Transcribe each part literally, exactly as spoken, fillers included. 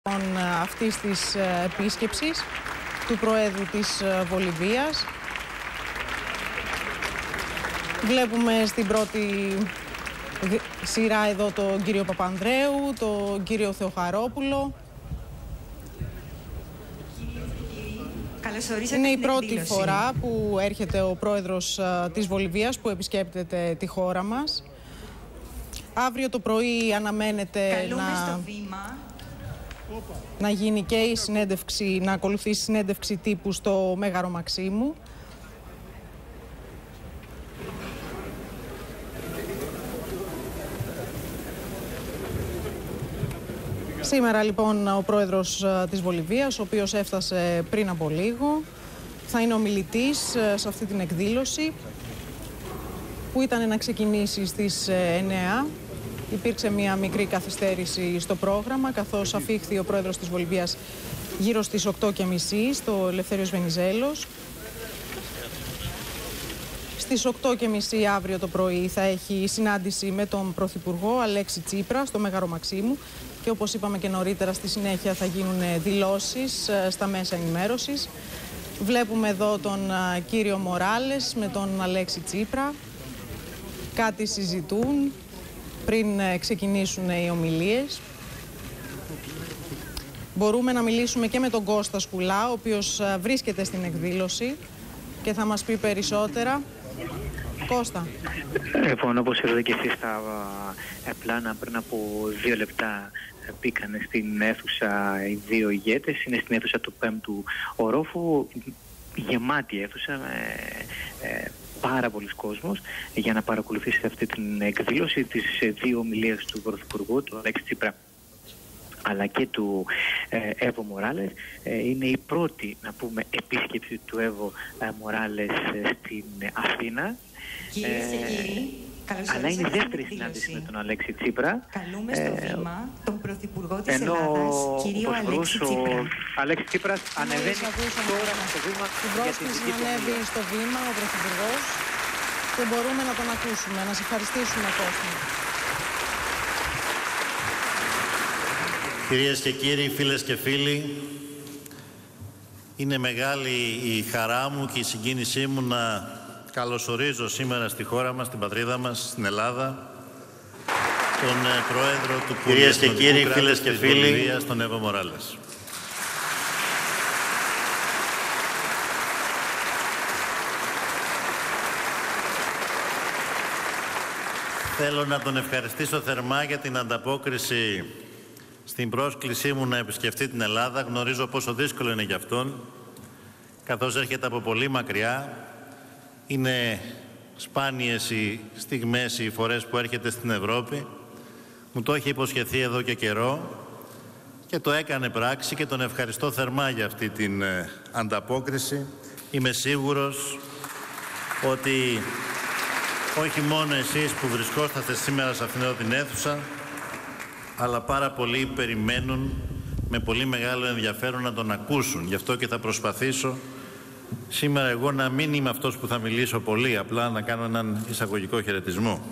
Αυτής της επίσκεψης του Προέδρου της Βολιβίας. Βλέπουμε στην πρώτη σειρά εδώ τον κύριο Παπανδρέου, τον κύριο Θεοχαρόπουλο. Είναι η πρώτη φορά που έρχεται ο Πρόεδρος της Βολιβίας που επισκέπτεται τη χώρα μας. Αύριο το πρωί αναμένεται να... να γίνει και η συνέντευξη, να ακολουθήσει συνέντευξη τύπου στο Μέγαρο Μαξίμου. Σήμερα λοιπόν ο πρόεδρος της Βολιβίας, ο οποίος έφτασε πριν από λίγο, θα είναι ομιλητής σε αυτή την εκδήλωση που ήταν να ξεκινήσει στις εννέα. Υπήρξε μια μικρή καθυστέρηση στο πρόγραμμα, καθώς αφήχθη ο πρόεδρος της Βολιβίας γύρω στις οκτώ και μισή στο Ελευθέριος Βενιζέλος. Στις οκτώ και μισή αύριο το πρωί θα έχει συνάντηση με τον Πρωθυπουργό Αλέξη Τσίπρα στο Μέγαρο Μαξίμου και όπως είπαμε και νωρίτερα, στη συνέχεια θα γίνουν δηλώσεις στα μέσα ενημέρωσης. Βλέπουμε εδώ τον κύριο Μοράλες με τον Αλέξη Τσίπρα. Κάτι συζητούν πριν ξεκινήσουν οι ομιλίες. Μπορούμε να μιλήσουμε και με τον Κώστα Σκουλά, ο οποίος βρίσκεται στην εκδήλωση και θα μας πει περισσότερα. Κώστα. Λοιπόν, όπως είδατε και εσείς στα πλάνα, πριν από δύο λεπτά μπήκαν στην αίθουσα οι δύο ηγέτες. Είναι στην αίθουσα του πέμπτου ορόφου, γεμάτη αίθουσα, ε, πάρα πολλοί κόσμος για να παρακολουθήσει αυτή την εκδήλωση, τις δύο ομιλίες του Πρωθυπουργού, του Αλέξη Τσίπρα αλλά και του ε, Εύω Μοράλες. Ε, είναι η πρώτη, να πούμε, επίσκεψη του Εύω ε, Μοράλες ε, στην Αθήνα. Κυρίες και κύριοι, αλλά είναι η δεύτερη συνάντηση με τον Αλέξη Τσίπρα. Καλούμε στο ε, βήμα τον Πρωθυπουργό της ενώ Ελλάδας, κύριο Αλέξη Τσίπρα. Ο Αλέξη Τσίπρας ανεβαίνει τώρα στο βήμα. Την πρόσκληση να ανέβει στο βήμα ο Πρωθυπουργός και μπορούμε να τον ακούσουμε. Να σε ευχαριστήσουμε, Κώστα. Κυρίες και κύριοι, φίλες και φίλοι, είναι μεγάλη η χαρά μου και η συγκίνησή μου να καλωσορίζω σήμερα στη χώρα μας, στην πατρίδα μας, στην Ελλάδα, τον Πρόεδρο του Πολυεθνικού Κράτους της Βολιβίας, τον Εύω Μοράλες. Θέλω να τον ευχαριστήσω θερμά για την ανταπόκριση στην πρόσκλησή μου να επισκεφτεί την Ελλάδα. Γνωρίζω πόσο δύσκολο είναι για αυτόν, καθώς έρχεται από πολύ μακριά. Είναι σπάνιες οι στιγμές, οι φορές που έρχεται στην Ευρώπη. Μου το έχει υποσχεθεί εδώ και καιρό και το έκανε πράξη και τον ευχαριστώ θερμά για αυτή την ε, ανταπόκριση. Είμαι σίγουρος ότι όχι μόνο εσείς που βρισκόσαστε σήμερα σε αυτήν εδώ την αίθουσα, αλλά πάρα πολλοί περιμένουν με πολύ μεγάλο ενδιαφέρον να τον ακούσουν. Γι' αυτό και θα προσπαθήσω σήμερα εγώ να μην είμαι αυτός που θα μιλήσω πολύ, απλά να κάνω έναν εισαγωγικό χαιρετισμό.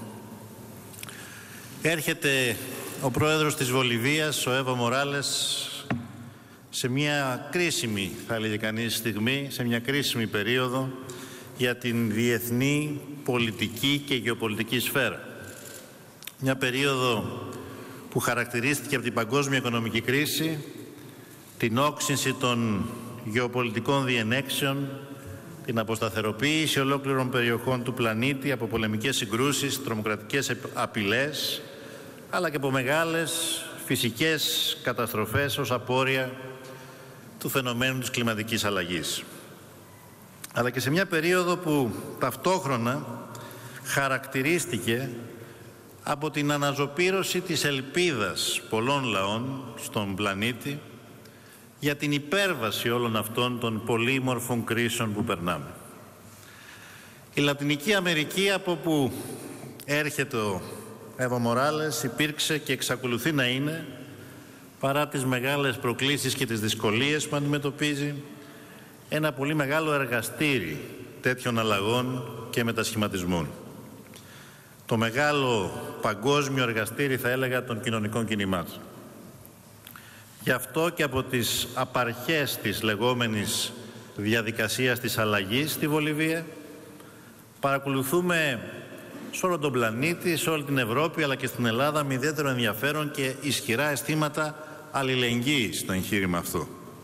Έρχεται ο πρόεδρος της Βολιβίας, ο Εύω Μοράλες, σε μια κρίσιμη, θα έλεγε κανείς, στιγμή, σε μια κρίσιμη περίοδο για την διεθνή πολιτική και γεωπολιτική σφαίρα. Μια περίοδο που χαρακτηρίστηκε από την παγκόσμια οικονομική κρίση, την όξυνση των γεωπολιτικών διενέξεων, την αποσταθεροποίηση ολόκληρων περιοχών του πλανήτη από πολεμικές συγκρούσεις, τρομοκρατικές απειλές, αλλά και από μεγάλες φυσικές καταστροφές ως απόρρια του φαινομένου της κλιματικής αλλαγής. Αλλά και σε μια περίοδο που ταυτόχρονα χαρακτηρίστηκε από την αναζωπήρωση της ελπίδας πολλών λαών στον πλανήτη για την υπέρβαση όλων αυτών των πολύμορφων κρίσεων που περνάμε. Η Λατινική Αμερική, από που έρχεται ο Εύω Μοράλες, υπήρξε και εξακολουθεί να είναι, παρά τις μεγάλες προκλήσεις και τις δυσκολίες που αντιμετωπίζει, ένα πολύ μεγάλο εργαστήρι τέτοιων αλλαγών και μετασχηματισμών. Το μεγάλο παγκόσμιο εργαστήρι, θα έλεγα, των κοινωνικών κινημάτων. Γι' αυτό και από τις απαρχές της λεγόμενης διαδικασίας της αλλαγής στη Βολιβία παρακολουθούμε σε όλο τον πλανήτη, σε όλη την Ευρώπη αλλά και στην Ελλάδα με ιδιαίτερο ενδιαφέρον και ισχυρά αισθήματα αλληλεγγύης στο εγχείρημα αυτό.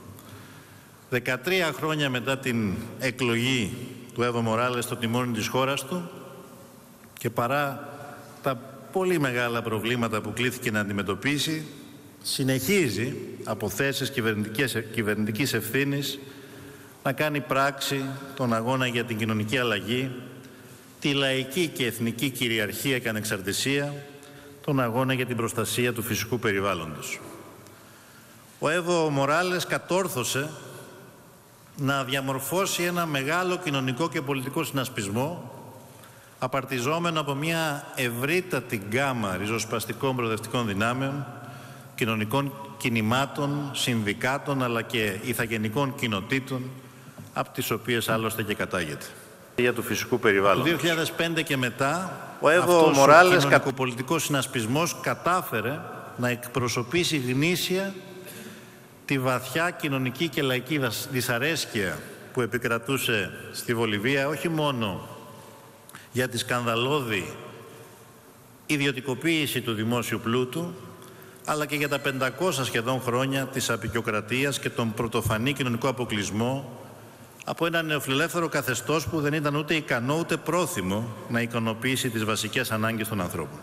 δεκατρία χρόνια μετά την εκλογή του Εύω Μοράλες στο τιμόνι της χώρας του και παρά τα πολύ μεγάλα προβλήματα που κλήθηκε να αντιμετωπίσει, συνεχίζει από θέσεις κυβερνητικής ευθύνης να κάνει πράξη τον αγώνα για την κοινωνική αλλαγή, τη λαϊκή και εθνική κυριαρχία και ανεξαρτησία, τον αγώνα για την προστασία του φυσικού περιβάλλοντος. Ο Εύω Μοράλες κατόρθωσε να διαμορφώσει ένα μεγάλο κοινωνικό και πολιτικό συνασπισμό απαρτιζόμενο από μια ευρύτατη γκάμα ριζοσπαστικών προοδευτικών δυνάμεων, κοινωνικών κινημάτων, συνδικάτων αλλά και ηθαγενικών κοινοτήτων, από τις οποίες άλλωστε και κατάγεται. Για του φυσικού περιβάλλοντος. Το δύο χιλιάδες πέντε και μετά, ο Εύω Μοράλες, ο κοινωνικοπολιτικός συνασπισμός, κατάφερε να εκπροσωπήσει γνήσια τη βαθιά κοινωνική και λαϊκή δυσαρέσκεια που επικρατούσε στη Βολιβία, όχι μόνο για τη σκανδαλώδη ιδιωτικοποίηση του δημόσιου πλούτου, αλλά και για τα πεντακόσια σχεδόν χρόνια της αποικιοκρατίας και τον πρωτοφανή κοινωνικό αποκλεισμό από ένα νεοφιλελεύθερο καθεστώς που δεν ήταν ούτε ικανό ούτε πρόθυμο να ικανοποιήσει τις βασικές ανάγκες των ανθρώπων.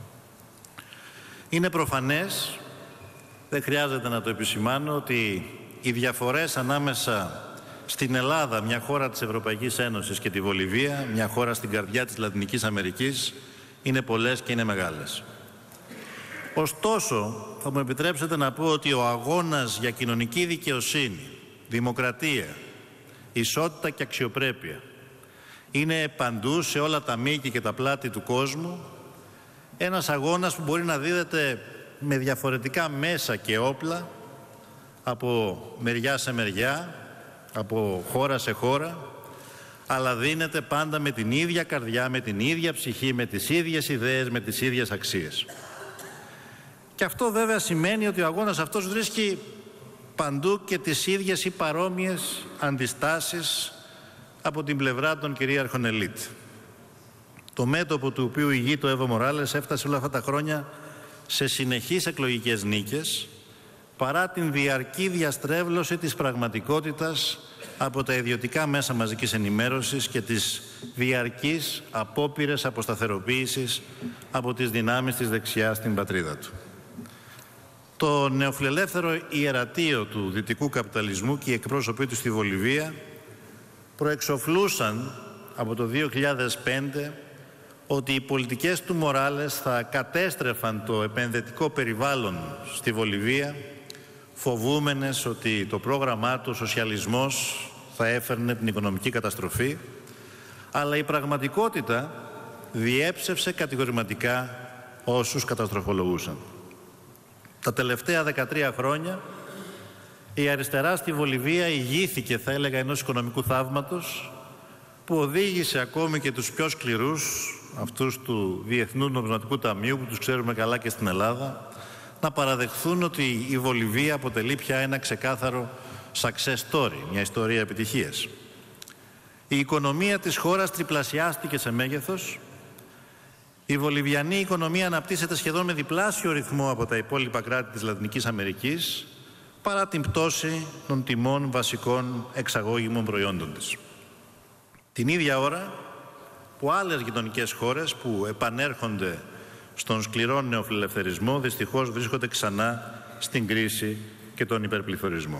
Είναι προφανές, δεν χρειάζεται να το επισημάνω, ότι οι διαφορές ανάμεσα στην Ελλάδα, μια χώρα της Ευρωπαϊκής Ένωσης, και τη Βολιβία, μια χώρα στην καρδιά της Λατινικής Αμερικής, είναι πολλές και είναι μεγάλες. Ωστόσο, θα μου επιτρέψετε να πω ότι ο αγώνας για κοινωνική δικαιοσύνη, δημοκρατία, ισότητα και αξιοπρέπεια είναι παντού, σε όλα τα μήκη και τα πλάτη του κόσμου, ένας αγώνας που μπορεί να δίδεται με διαφορετικά μέσα και όπλα, από μεριά σε μεριά, από χώρα σε χώρα, αλλά δίνεται πάντα με την ίδια καρδιά, με την ίδια ψυχή, με τις ίδιες ιδέες, με τις ίδιες αξίες. Και αυτό βέβαια σημαίνει ότι ο αγώνας αυτός βρίσκει παντού και τις ίδιες ή παρόμοιες αντιστάσεις από την πλευρά των κυρίαρχων ελίτ. Το μέτωπο του οποίου ηγείται ο Εύω Μοράλες έφτασε όλα αυτά τα χρόνια σε συνεχείς εκλογικές νίκες, παρά την διαρκή διαστρέβλωση της πραγματικότητας από τα ιδιωτικά μέσα μαζικής ενημέρωσης και τις διαρκείς απόπειρες αποσταθεροποίησης από τις δυνάμεις της δεξιάς στην πατρίδα του. Το νεοφιλελεύθερο ιερατείο του δυτικού καπιταλισμού και οι εκπρόσωποι του στη Βολιβία προεξοφλούσαν από το δύο χιλιάδες πέντε ότι οι πολιτικές του Μοράλες θα κατέστρεφαν το επενδυτικό περιβάλλον στη Βολιβία, φοβούμενες ότι το πρόγραμμά του, ο σοσιαλισμός, θα έφερνε την οικονομική καταστροφή, αλλά η πραγματικότητα διέψευσε κατηγορηματικά όσους καταστροφολογούσαν. Τα τελευταία δεκατρία χρόνια η αριστερά στη Βολιβία ηγήθηκε, θα έλεγα, ενός οικονομικού θαύματος που οδήγησε ακόμη και τους πιο σκληρούς, αυτούς του Διεθνού Νομισματικού Ταμείου, που τους ξέρουμε καλά και στην Ελλάδα, να παραδεχθούν ότι η Βολιβία αποτελεί πια ένα ξεκάθαρο success story, μια ιστορία επιτυχίας. Η οικονομία της χώρας τριπλασιάστηκε σε μέγεθος. Η βολιβιανή οικονομία αναπτύσσεται σχεδόν με διπλάσιο ρυθμό από τα υπόλοιπα κράτη της Λατινικής Αμερικής, παρά την πτώση των τιμών βασικών εξαγώγημων προϊόντων της. Την ίδια ώρα που άλλες γειτονικές χώρες που επανέρχονται στον σκληρό νεοφιλελευθερισμό δυστυχώς βρίσκονται ξανά στην κρίση και τον υπερπληθωρισμό.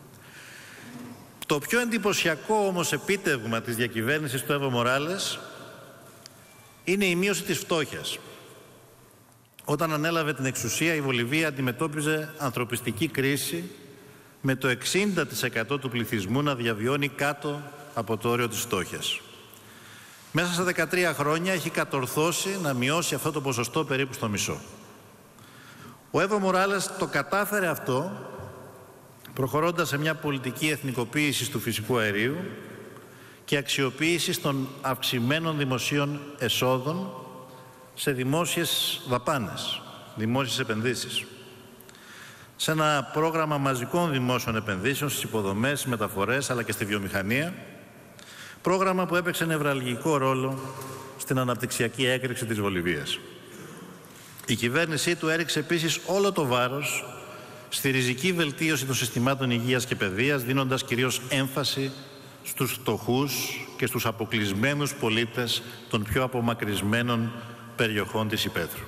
Το πιο εντυπωσιακό όμως επίτευγμα της διακυβέρνησης του Εύω Μοράλες είναι η μείωση της φτώχειας. Όταν ανέλαβε την εξουσία, η Βολιβία αντιμετώπιζε ανθρωπιστική κρίση με το εξήντα τοις εκατό του πληθυσμού να διαβιώνει κάτω από το όριο της φτώχειας. Μέσα σε δεκατρία χρόνια έχει κατορθώσει να μειώσει αυτό το ποσοστό περίπου στο μισό. Ο Εύω Μοράλες το κατάφερε αυτό προχωρώντας σε μια πολιτική εθνικοποίηση του φυσικού αερίου και αξιοποίηση των αυξημένων δημοσίων εσόδων σε δημόσιες δαπάνες, δημόσιες επενδύσεις. σε ένα πρόγραμμα μαζικών δημόσιων επενδύσεων στις υποδομές, στις μεταφορές αλλά και στη βιομηχανία, πρόγραμμα που έπαιξε νευραλγικό ρόλο στην αναπτυξιακή έκρηξη της Βολιβίας. Η κυβέρνησή του έριξε επίσης όλο το βάρος στη ριζική βελτίωση των συστημάτων υγείας και παιδείας, δίνοντας κυρίως έμφαση στους φτωχούς και στους αποκλεισμένους πολίτες των πιο απομακρυσμένων περιοχών της υπαίθρου.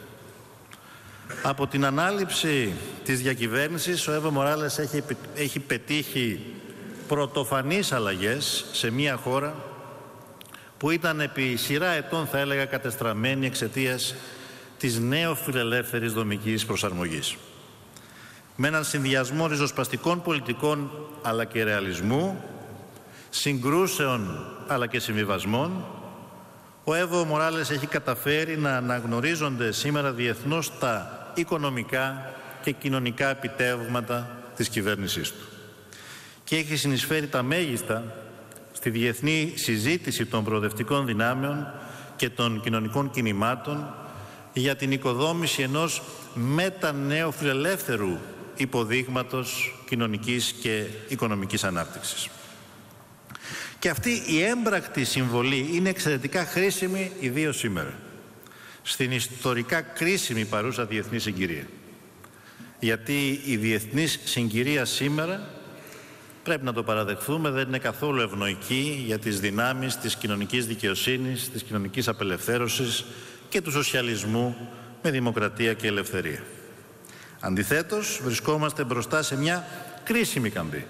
Από την ανάληψη της διακυβέρνησης, ο Εύω Μοράλες έχει, έχει πετύχει πρωτοφανείς αλλαγές σε μια χώρα που ήταν επί σειρά ετών, θα έλεγα, κατεστραμμένη εξαιτίας της νέο-φιλελεύθερης δομικής προσαρμογής. Με έναν συνδυασμό ριζοσπαστικών πολιτικών αλλά και ρεαλισμού, συγκρούσεων αλλά και συμβιβασμών, ο Εύω Μοράλες έχει καταφέρει να αναγνωρίζονται σήμερα διεθνώς τα οικονομικά και κοινωνικά επιτεύγματα της κυβέρνησής του. Και έχει συνεισφέρει τα μέγιστα στη διεθνή συζήτηση των προοδευτικών δυνάμεων και των κοινωνικών κινημάτων για την οικοδόμηση ενός μετανεοφιλελεύθερου υποδείγματος κοινωνικής και οικονομικής ανάπτυξης. Και αυτή η έμπρακτη συμβολή είναι εξαιρετικά χρήσιμη ιδίως σήμερα, στην ιστορικά κρίσιμη παρούσα διεθνή συγκυρία. Γιατί η διεθνής συγκυρία σήμερα, πρέπει να το παραδεχθούμε, δεν είναι καθόλου ευνοϊκή για τις δυνάμεις της κοινωνικής δικαιοσύνης, της κοινωνικής απελευθέρωσης και του σοσιαλισμού με δημοκρατία και ελευθερία. Αντιθέτως, βρισκόμαστε μπροστά σε μια κρίσιμη καμπή,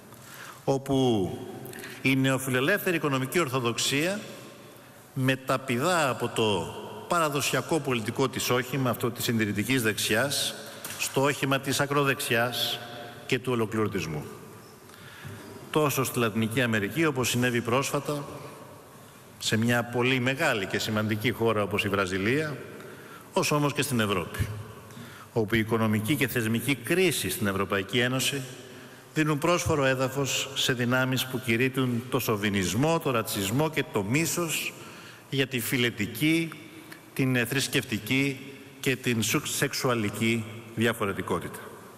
όπου η νεοφιλελεύθερη οικονομική ορθοδοξία μεταπηδά από το παραδοσιακό πολιτικό της όχημα, αυτό της συντηρητικής δεξιάς, στο όχημα της ακροδεξιάς και του ολοκληρωτισμού. Τόσο στη Λατινική Αμερική, όπως συνέβη πρόσφατα, σε μια πολύ μεγάλη και σημαντική χώρα όπως η Βραζιλία, όσο όμως και στην Ευρώπη, όπου η οικονομική και θεσμική κρίση στην Ευρωπαϊκή Ένωση δίνουν πρόσφορο έδαφος σε δυνάμεις που κηρύττουν το σοβινισμό, το ρατσισμό και το μίσος για τη φιλετική, την θρησκευτική και την σεξουαλική διαφορετικότητα.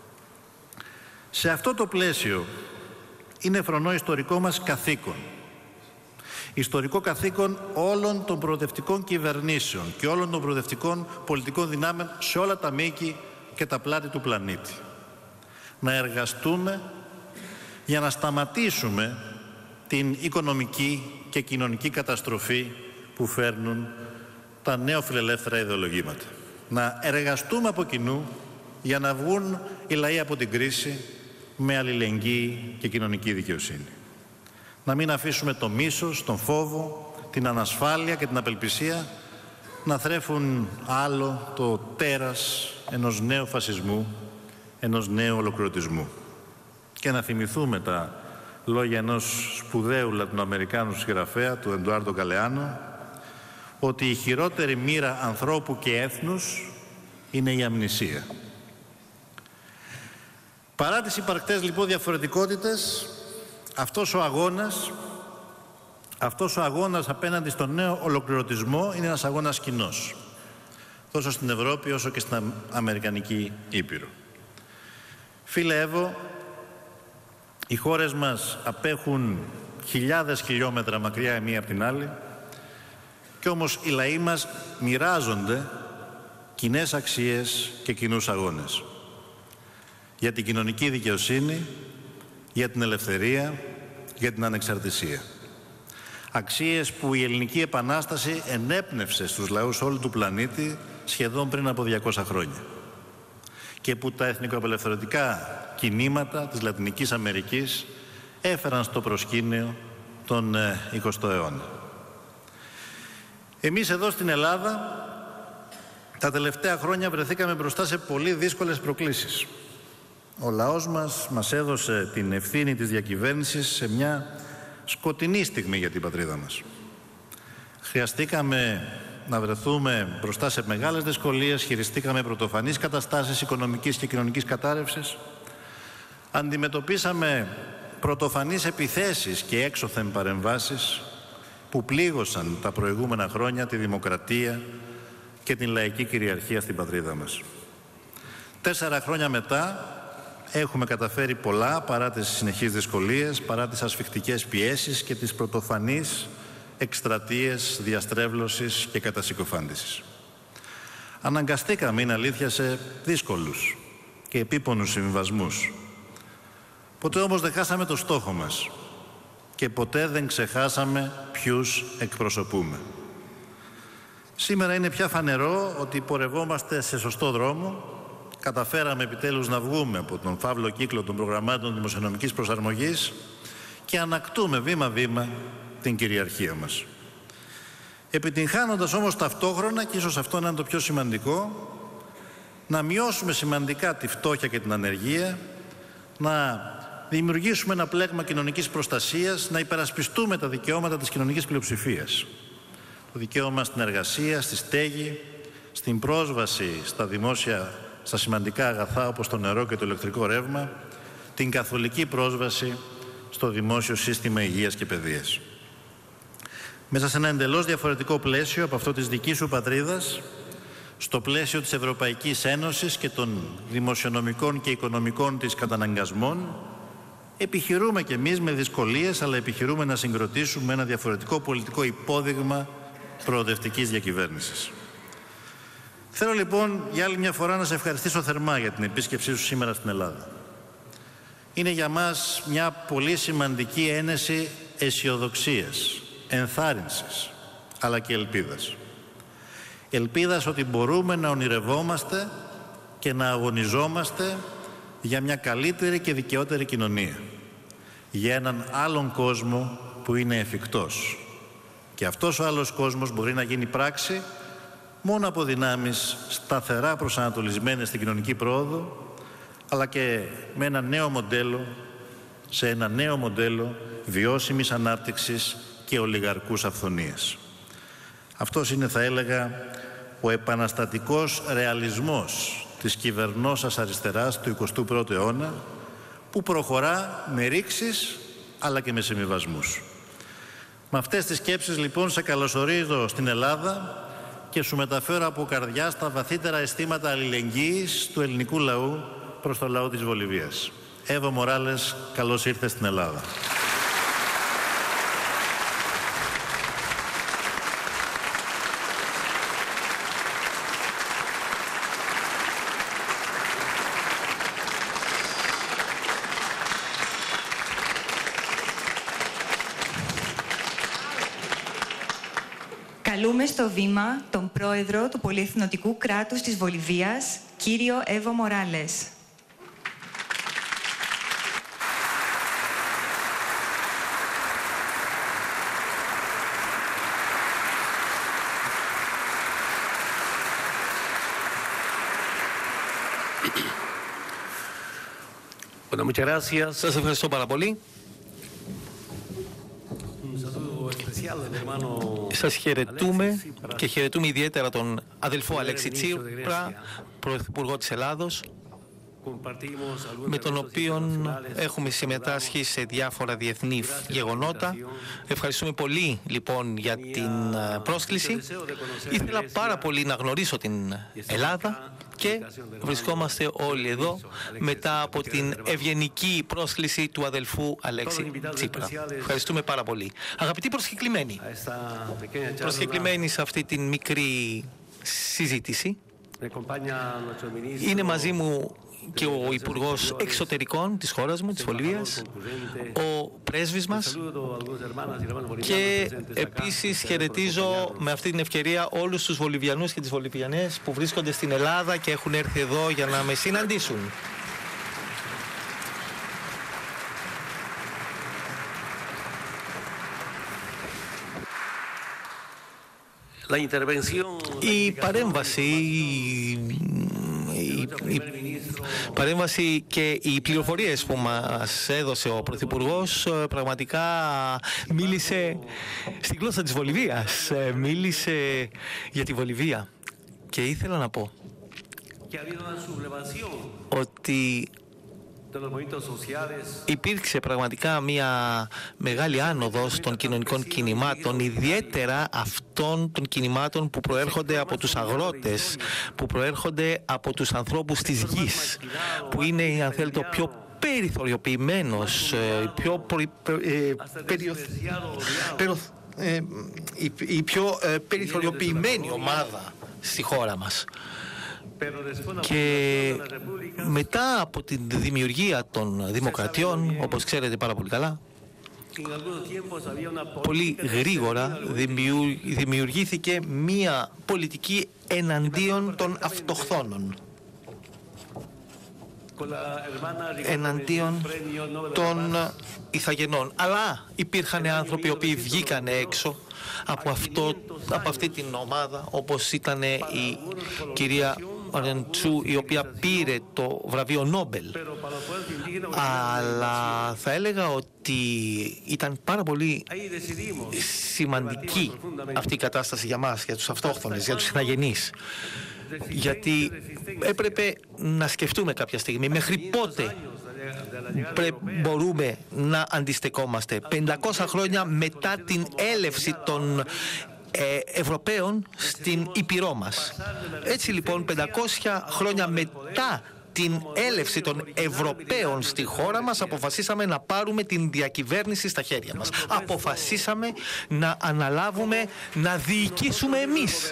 Σε αυτό το πλαίσιο είναι φρονό ιστορικό μας καθήκον. Ιστορικό καθήκον όλων των προοδευτικών κυβερνήσεων και όλων των προοδευτικών πολιτικών δυνάμεων σε όλα τα μήκη και τα πλάτη του πλανήτη. Να εργαστούμε για να σταματήσουμε την οικονομική και κοινωνική καταστροφή που φέρνουν τα νεοφιλελεύθερα ιδεολογήματα. Να εργαστούμε από κοινού για να βγουν οι λαοί από την κρίση με αλληλεγγύη και κοινωνική δικαιοσύνη. Να μην αφήσουμε το μίσος, τον φόβο, την ανασφάλεια και την απελπισία να θρέφουν άλλο το τέρας ενός νέου φασισμού, ενός νέου ολοκληρωτισμού. Και να θυμηθούμε τα λόγια ενός σπουδαίου Λατινοαμερικάνου συγγραφέα, του Εντουάρντο Γκαλεάνο, ότι η χειρότερη μοίρα ανθρώπου και έθνους είναι η αμνησία. Παρά τις υπαρκτές λοιπόν διαφορετικότητες, αυτός ο αγώνας, αυτός ο αγώνας απέναντι στον νέο ολοκληρωτισμό είναι ένας αγώνας κοινός, τόσο στην Ευρώπη όσο και στην Αμερικανική Ήπειρο. Φίλε Εύω, οι χώρες μας απέχουν χιλιάδες χιλιόμετρα μακριά η μία από την άλλη, και όμως οι λαοί μας μοιράζονται κοινές αξίες και κοινούς αγώνες. Για την κοινωνική δικαιοσύνη, για την ελευθερία, για την ανεξαρτησία. Αξίες που η Ελληνική Επανάσταση ενέπνευσε στους λαούς όλου του πλανήτη σχεδόν πριν από διακόσια χρόνια. Και που τα εθνικοαπελευθερωτικά κινήματα της Λατινικής Αμερικής έφεραν στο προσκήνιο τον εικοστό αιώνα. Εμείς εδώ στην Ελλάδα τα τελευταία χρόνια βρεθήκαμε μπροστά σε πολύ δύσκολες προκλήσεις. Ο λαός μας μας έδωσε την ευθύνη της διακυβέρνησης σε μια σκοτεινή στιγμή για την πατρίδα μας. Χρειαστήκαμε να βρεθούμε μπροστά σε μεγάλες δυσκολίες, χειριστήκαμε πρωτοφανείς καταστάσεις οικονομικής και κοινωνικής κατάρρευσης, αντιμετωπίσαμε πρωτοφανείς επιθέσεις και έξωθεν παρεμβάσεις που πλήγωσαν τα προηγούμενα χρόνια τη δημοκρατία και την λαϊκή κυριαρχία στην πατρίδα μας. Τέσσερα χρόνια μετά έχουμε καταφέρει πολλά παρά τις συνεχείς δυσκολίες, παρά τις ασφικτικές πιέσεις και τις πρωτοφανείς εκστρατείες διαστρέβλωσης και κατασυκοφάντησης. Αναγκαστήκαμε, είναι αλήθεια, σε δύσκολους και επίπονους συμβιβασμούς. Ποτέ όμως δεν χάσαμε το στόχο μας και ποτέ δεν ξεχάσαμε ποιους εκπροσωπούμε. Σήμερα είναι πια φανερό ότι πορευόμαστε σε σωστό δρόμο. Καταφέραμε επιτέλους να βγούμε από τον φαύλο κύκλο των προγραμμάτων δημοσιονομικής προσαρμογής και ανακτούμε βήμα-βήμα την κυριαρχία μας. Επιτυγχάνοντας όμως ταυτόχρονα, και ίσως αυτό να είναι το πιο σημαντικό, να μειώσουμε σημαντικά τη φτώχεια και την ανεργία, να δημιουργήσουμε ένα πλέγμα κοινωνικής προστασίας, να υπερασπιστούμε τα δικαιώματα της κοινωνικής πλειοψηφίας. Το δικαίωμα στην εργασία, στη στέγη, στην πρόσβαση στα δημόσια, στα σημαντικά αγαθά όπως το νερό και το ηλεκτρικό ρεύμα, την καθολική πρόσβαση στο δημόσιο σύστημα υγείας και παιδείας. Μέσα σε ένα εντελώς διαφορετικό πλαίσιο από αυτό της δικής σου πατρίδας, στο πλαίσιο της Ευρωπαϊκής Ένωσης και των δημοσιονομικών και οικονομικών της καταναγκασμών, επιχειρούμε κι εμείς με δυσκολίες, αλλά επιχειρούμε να συγκροτήσουμε ένα διαφορετικό πολιτικό υπόδειγμα προοδευτικής διακυβέρνησης. Θέλω λοιπόν για άλλη μια φορά να σε ευχαριστήσω θερμά για την επίσκεψή σου σήμερα στην Ελλάδα. Είναι για μας μια πολύ σημαντική ένεση αισιοδοξίας, ενθάρρυνσης, αλλά και ελπίδας. Ελπίδας ότι μπορούμε να ονειρευόμαστε και να αγωνιζόμαστε για μια καλύτερη και δικαιότερη κοινωνία. Για έναν άλλον κόσμο που είναι εφικτός. Και αυτός ο άλλος κόσμος μπορεί να γίνει πράξη μόνο από δυνάμεις σταθερά προσανατολισμένες στην κοινωνική πρόοδο, αλλά και με ένα νέο μοντέλο, σε ένα νέο μοντέλο βιώσιμης ανάπτυξης και ολιγαρκούς αυθονίας. Αυτός είναι, θα έλεγα, ο επαναστατικός ρεαλισμός της κυβερνώσας αριστεράς του εικοστού πρώτου αιώνα, που προχωρά με ρήξεις αλλά και με συμβιβασμούς. Με αυτές τις σκέψεις λοιπόν σε καλωσορίζω στην Ελλάδα και σου μεταφέρω από καρδιά στα βαθύτερα αισθήματα αλληλεγγύης του ελληνικού λαού προς το λαό της Βολιβίας. Εύω Μοράλες, καλώς ήρθες στην Ελλάδα. Καλούμε στο βήμα τον πρόεδρο του πολυεθνοτικού κράτους της Βολιβίας, κύριο Εύω Μοράλες. Σας ευχαριστώ πάρα πολύ. Σας χαιρετούμε και χαιρετούμε ιδιαίτερα τον αδελφό Αλέξη Τσίπρα, Πρωθυπουργό της Ελλάδος, με τον οποίο έχουμε συμμετάσχει σε διάφορα διεθνή γεγονότα. Ευχαριστούμε πολύ λοιπόν για την πρόσκληση. Ήθελα πάρα πολύ να γνωρίσω την Ελλάδα και βρισκόμαστε όλοι εδώ μετά από την ευγενική πρόσκληση του αδελφού Αλέξη Τσίπρα. Ευχαριστούμε πάρα πολύ. Αγαπητοί προσκεκλημένοι, προσκεκλημένοι σε αυτή την μικρή συζήτηση, είναι μαζί μου και ο Υπουργός Εξωτερικών της χώρας μου, της Βολιβίας, ο πρέσβης μας, και επίσης χαιρετίζω με αυτή την ευκαιρία όλους τους Βολιβιανούς και τις Βολιβιανές που βρίσκονται στην Ελλάδα και έχουν έρθει εδώ για να με συναντήσουν. Η παρέμβαση, η, η παρέμβαση και οι πληροφορίες που μας έδωσε ο Πρωθυπουργός πραγματικά μίλησε στη γλώσσα της Βολιβίας, μίλησε για τη Βολιβία. Και ήθελα να πω ότι υπήρξε πραγματικά μια μεγάλη άνοδος των κοινωνικών κινημάτων, ιδιαίτερα αυτών των κινημάτων που προέρχονται από τους αγρότες, που προέρχονται από τους ανθρώπους της γης, που είναι, αν θέλετε, το πιο περιθωριοποιημένος, πιο πρι, ε, περιο, περιο, ε, η, η πιο ε, περιθωριοποιημένη ομάδα στη χώρα μας. Και μετά από τη δημιουργία των δημοκρατιών, όπως ξέρετε πάρα πολύ καλά, πολύ γρήγορα δημιουργήθηκε μία πολιτική εναντίον των αυτοχθόνων, εναντίον των ηθαγενών. Αλλά υπήρχαν άνθρωποι οι οποίοι βγήκαν έξω από, αυτό, από αυτή την ομάδα, όπως ήταν η κυρία Ρεντσού, η οποία πήρε το βραβείο Νόμπελ. Αλλά θα έλεγα ότι ήταν πάρα πολύ σημαντική αυτή η κατάσταση για μας, για τους αυτόχθονες, για τους ηθαγενείς. Γιατί έπρεπε να σκεφτούμε κάποια στιγμή μέχρι πότε μπορούμε να αντιστεκόμαστε. πεντακόσια χρόνια μετά την έλευση των ε, Ευρωπαίων στην Ήπειρό μας. Έτσι λοιπόν, πεντακόσια χρόνια μετά την έλευση των Ευρωπαίων στη χώρα μας, αποφασίσαμε να πάρουμε την διακυβέρνηση στα χέρια μας. Αποφασίσαμε να αναλάβουμε, να διοικήσουμε εμείς,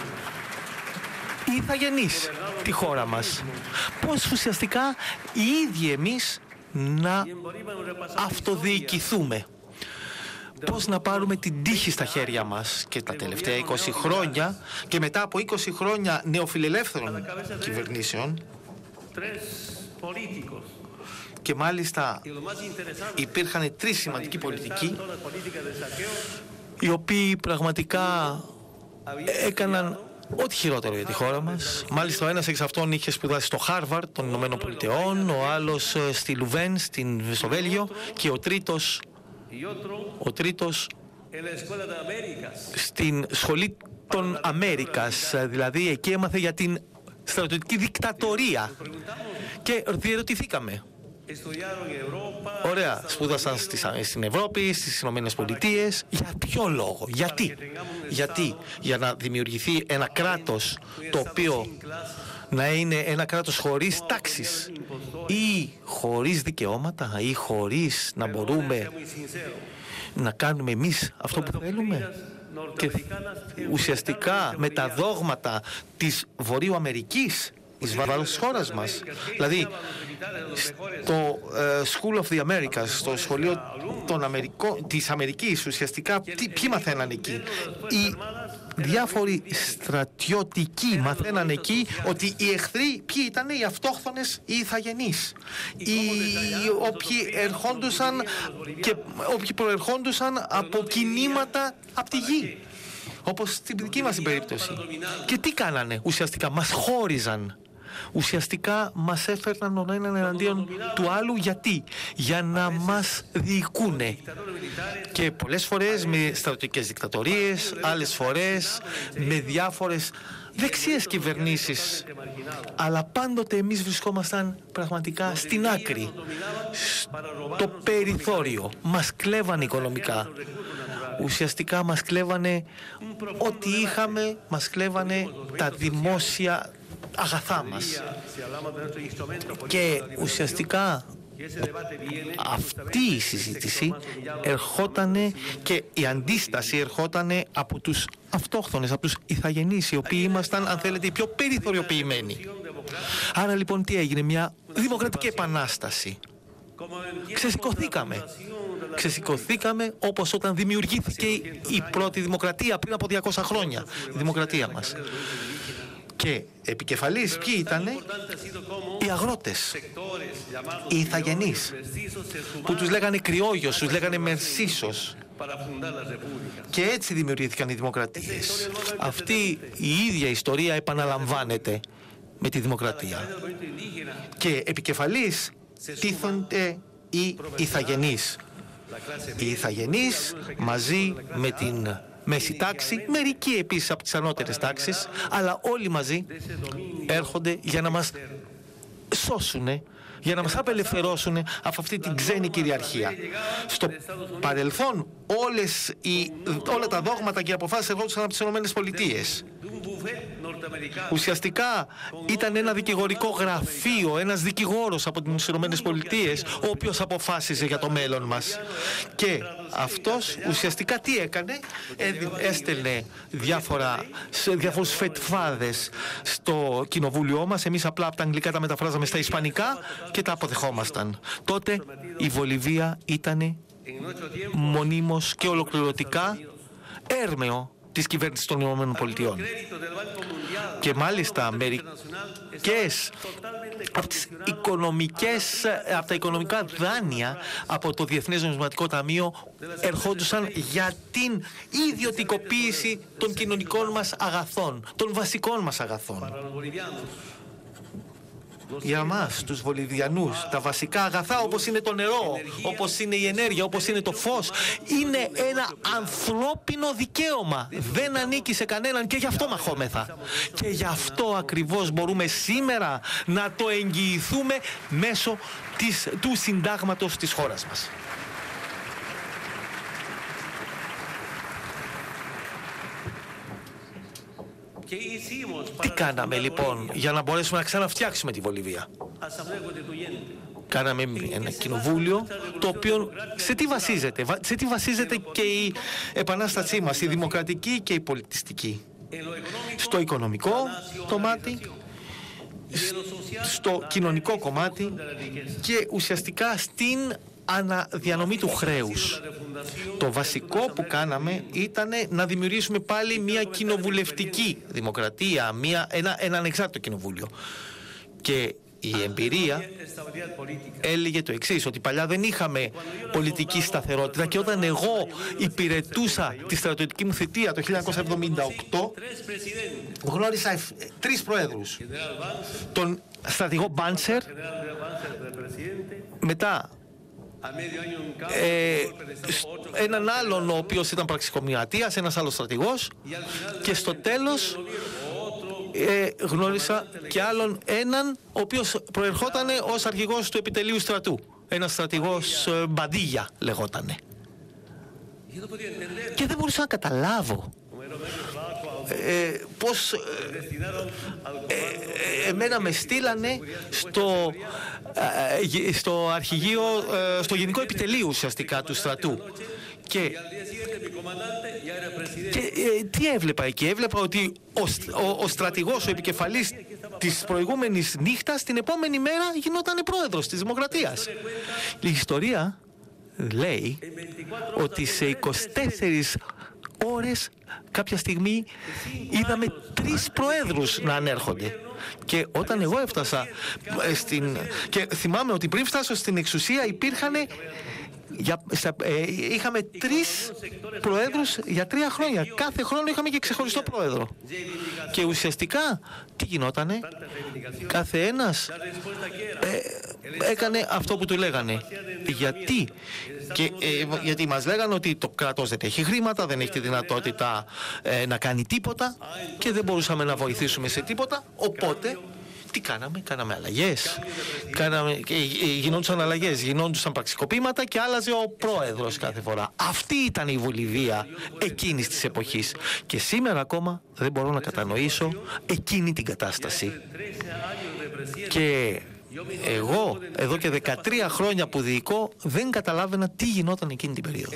οι ηθαγενείς, τη χώρα μας. Πώς ουσιαστικά οι ίδιοι εμείς να αυτοδιοικηθούμε. Πώς να πάρουμε την τύχη στα χέρια μας. Και τα τελευταία είκοσι χρόνια, και μετά από είκοσι χρόνια νεοφιλελεύθερων κυβερνήσεων, και μάλιστα υπήρχαν τρεις σημαντικοί πολιτικοί, οι οποίοι πραγματικά έκαναν ό,τι χειρότερο για τη χώρα μας. Μάλιστα ο ένας εξ αυτών είχε σπουδάσει στο Χάρβαρντ των Ηνωμένων Πολιτειών, ο άλλος στη Λουβέν, στην, στο Βέλγιο, και ο τρίτος, ο τρίτος στην σχολή των Αμέρικας, δηλαδή εκεί έμαθε για την στρατιωτική δικτατορία. Και διερωτηθήκαμε. Ωραία, σπούδασαν στην Ευρώπη, στις Ηνωμένες Πολιτείες. Για ποιο λόγο, γιατί, γιατί, για να δημιουργηθεί ένα κράτος το οποίο να είναι ένα κράτος χωρίς τάξεις ή χωρίς δικαιώματα ή χωρίς να μπορούμε να κάνουμε εμείς αυτό που θέλουμε. Και ουσιαστικά με τα δόγματα της Βορείου Αμερικής, εις βάρος της χώρας μας. Δηλαδή, στο uh, School of the Americas, στο σχολείο των Αμερικό, της Αμερικής, ουσιαστικά, τι, ποιοι μαθαίναν εκεί? Οι διάφοροι στρατιωτικοί μαθαίναν εκεί ότι οι εχθροί ποιοι ήταν? Οι αυτόχθονες, οι ηθαγενείς, οι όποιοι ερχόντουσαν και όποιοι προερχόντουσαν από κινήματα από τη γη, όπως στην δική μας την περίπτωση. Και τι κάνανε? Ουσιαστικά μας χώριζαν. Ουσιαστικά μας έφερναν ο έναν εναντίον του άλλου. Γιατί? Για να μας διοικούνε. Και πολλές φορές με στρατιωτικές δικτατορίες, άλλες φορές με διάφορες δεξιές κυβερνήσεις. Αλλά πάντοτε εμείς βρισκόμασταν πραγματικά στην άκρη, στο περιθώριο. Μας κλέβανε οικονομικά. Ουσιαστικά μας κλέβανε ό,τι είχαμε, μας κλέβανε τα δημόσια αγαθά μας. Και ουσιαστικά αυτή η συζήτηση ερχότανε, και η αντίσταση ερχότανε από τους αυτόχθονες, από τους ηθαγενείς, οι οποίοι ήμασταν, αν θέλετε, οι πιο περιθωριοποιημένοι. Άρα λοιπόν τι έγινε? Μια δημοκρατική επανάσταση. Ξεσηκωθήκαμε. Ξεσηκωθήκαμε όπως όταν δημιουργήθηκε η πρώτη δημοκρατία πριν από διακόσια χρόνια. Η δημοκρατία μας. Και επικεφαλής ποιοι ήτανε? Οι αγρότες, οι ηθαγενείς, που τους λέγανε κρυόγιος, τους λέγανε μερσίσος. Και έτσι δημιουργήθηκαν οι δημοκρατίες. Αυτή η ίδια ιστορία επαναλαμβάνεται με τη δημοκρατία. Και επικεφαλής τίθονται οι ηθαγενείς. Οι ηθαγενείς μαζί με την μέση τάξη, μερικοί επίσης από τις ανώτερες τάξεις, αλλά όλοι μαζί έρχονται για να μας σώσουν για να μας απελευθερώσουν από αυτή την ξένη κυριαρχία. Στο παρελθόν όλες οι, όλα τα δόγματα και οι αποφάσεις ερχόντουσαν από τις Ηνωμένες Πολιτείες. Ουσιαστικά ήταν ένα δικηγορικό γραφείο, ένας δικηγόρος από τις Ηνωμένες Πολιτείες, ο οποίος αποφάσιζε για το μέλλον μας. Και αυτός ουσιαστικά τι έκανε? Έστελνε διάφορα, διάφορους φετφάδες στο κοινοβούλιο μας. Εμείς απλά από τα αγγλικά τα μεταφράζαμε στα ισπανικά και τα αποδεχόμασταν. Τότε η Βολιβία ήταν μονίμως και ολοκληρωτικά έρμεο της κυβέρνησης των Ηνωμένων Πολιτειών. Και μάλιστα μερικές από τις οικονομικές, από τα οικονομικά δάνεια από το Διεθνές Νομισματικό Ταμείο ερχόντουσαν για την ιδιωτικοποίηση των κοινωνικών μας αγαθών, των βασικών μας αγαθών. Για μας, τους Βολιβιανούς, τα βασικά αγαθά όπως είναι το νερό, όπως είναι η ενέργεια, όπως είναι το φως, είναι ένα ανθρώπινο δικαίωμα. Δεν ανήκει σε κανέναν και γι' αυτό μαχόμεθα. Και γι' αυτό ακριβώς μπορούμε σήμερα να το εγγυηθούμε μέσω της, του συντάγματος της χώρας μας. Τι κάναμε λοιπόν για να μπορέσουμε να ξαναφτιάξουμε τη Βολιβία? Κάναμε ένα κοινοβούλιο το οποίο σε τι βασίζεται? Σε τι βασίζεται και η επανάστασή μας, η δημοκρατική και η πολιτιστική? Στο οικονομικό κομμάτι, στο κοινωνικό κομμάτι και ουσιαστικά στην αναδιανομή του χρέους. Το βασικό που κάναμε ήταν να δημιουργήσουμε πάλι μια κοινοβουλευτική δημοκρατία, μια, ένα, ένα ανεξάρτητο κοινοβούλιο. Και η εμπειρία έλεγε το εξής, ότι παλιά δεν είχαμε πολιτική σταθερότητα και όταν εγώ υπηρετούσα τη στρατιωτική μου θητεία το χίλια εννιακόσια εβδομήντα οκτώ γνώρισα εφ, τρεις προέδρους. Τον στρατηγό Μπάντσερ, μετά Ε, έναν άλλον ο οποίος ήταν πραξικομιατίας, ένας άλλος στρατηγός και στο τέλος ε, γνώρισα και άλλον έναν ο οποίος προερχόταν ως αρχηγός του επιτελείου στρατού, ένας στρατηγός ε, Μπαντίγια λεγότανε. Και δεν μπορούσα να καταλάβω Ε, πως ε, ε, εμένα με στείλανε στο, ε, στο αρχηγείο, ε, στο γενικό επιτελείο ουσιαστικά του στρατού και, και ε, τι έβλεπα εκεί? Έβλεπα ότι ο, ο, ο στρατηγός, ο επικεφαλής της προηγούμενης νύχτας την επόμενη μέρα γινόταν πρόεδρος της Δημοκρατίας. Η ιστορία λέει ότι σε είκοσι τέσσερις ώρες κάποια στιγμή είδαμε τρεις προέδρους να ανέρχονται. Και όταν εγώ έφτασα στην... και θυμάμαι ότι πριν φτάσω στην εξουσία υπήρχαν για, στα, ε, είχαμε τρεις προέδρους για τρία χρόνια. Κάθε χρόνο είχαμε και ξεχωριστό πρόεδρο. Και ουσιαστικά τι γινότανε? Κάθε ένας ε, έκανε αυτό που του λέγανε. Γιατί? Και, ε, γιατί μας λέγανε ότι το κράτος δεν έχει χρήματα, δεν έχει τη δυνατότητα ε, να κάνει τίποτα και δεν μπορούσαμε να βοηθήσουμε σε τίποτα. Οπότε τι κάναμε? Κάναμε αλλαγές. Κάναμε, και γινόντουσαν αλλαγές, γινόντουσαν πραξικοπήματα και άλλαζε ο πρόεδρος κάθε φορά. Αυτή ήταν η Βολιβία εκείνης της εποχής. Και σήμερα ακόμα δεν μπορώ να κατανοήσω εκείνη την κατάσταση. Και εγώ εδώ και δεκατρία χρόνια που διοικώ δεν καταλάβαινα τι γινόταν εκείνη την περίοδο.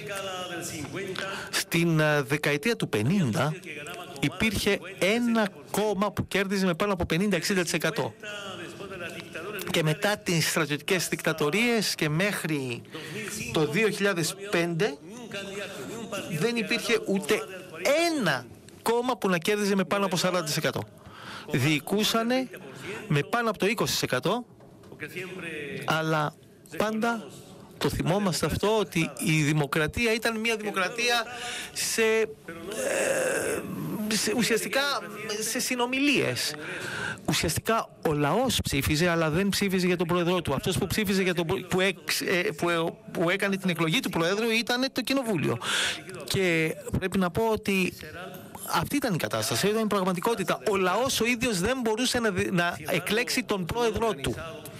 Στην δεκαετία του πενήντα υπήρχε ένα κόμμα που κέρδιζε με πάνω από πενήντα με εξήντα τοις εκατό. Και μετά τις στρατιωτικές δικτατορίες και μέχρι το δύο χιλιάδες πέντε δεν υπήρχε ούτε ένα κόμμα που να κέρδιζε με πάνω από σαράντα τοις εκατό. Διοικούσανε με πάνω από το είκοσι τοις εκατό, αλλά πάντα το θυμόμαστε αυτό, ότι η δημοκρατία ήταν μια δημοκρατία σε, ε, σε ουσιαστικά σε συνομιλίες. Ουσιαστικά ο λαός ψήφιζε, αλλά δεν ψήφιζε για τον πρόεδρό του. Αυτός που ψήφιζε για τον, που, εξ, που, που έκανε την εκλογή του πρόεδρου ήταν το κοινοβούλιο. Και πρέπει να πω ότι αυτή ήταν η κατάσταση, ήταν η πραγματικότητα. Ο λαός ο ίδιος δεν μπορούσε να, να εκλέξει τον πρόεδρό του.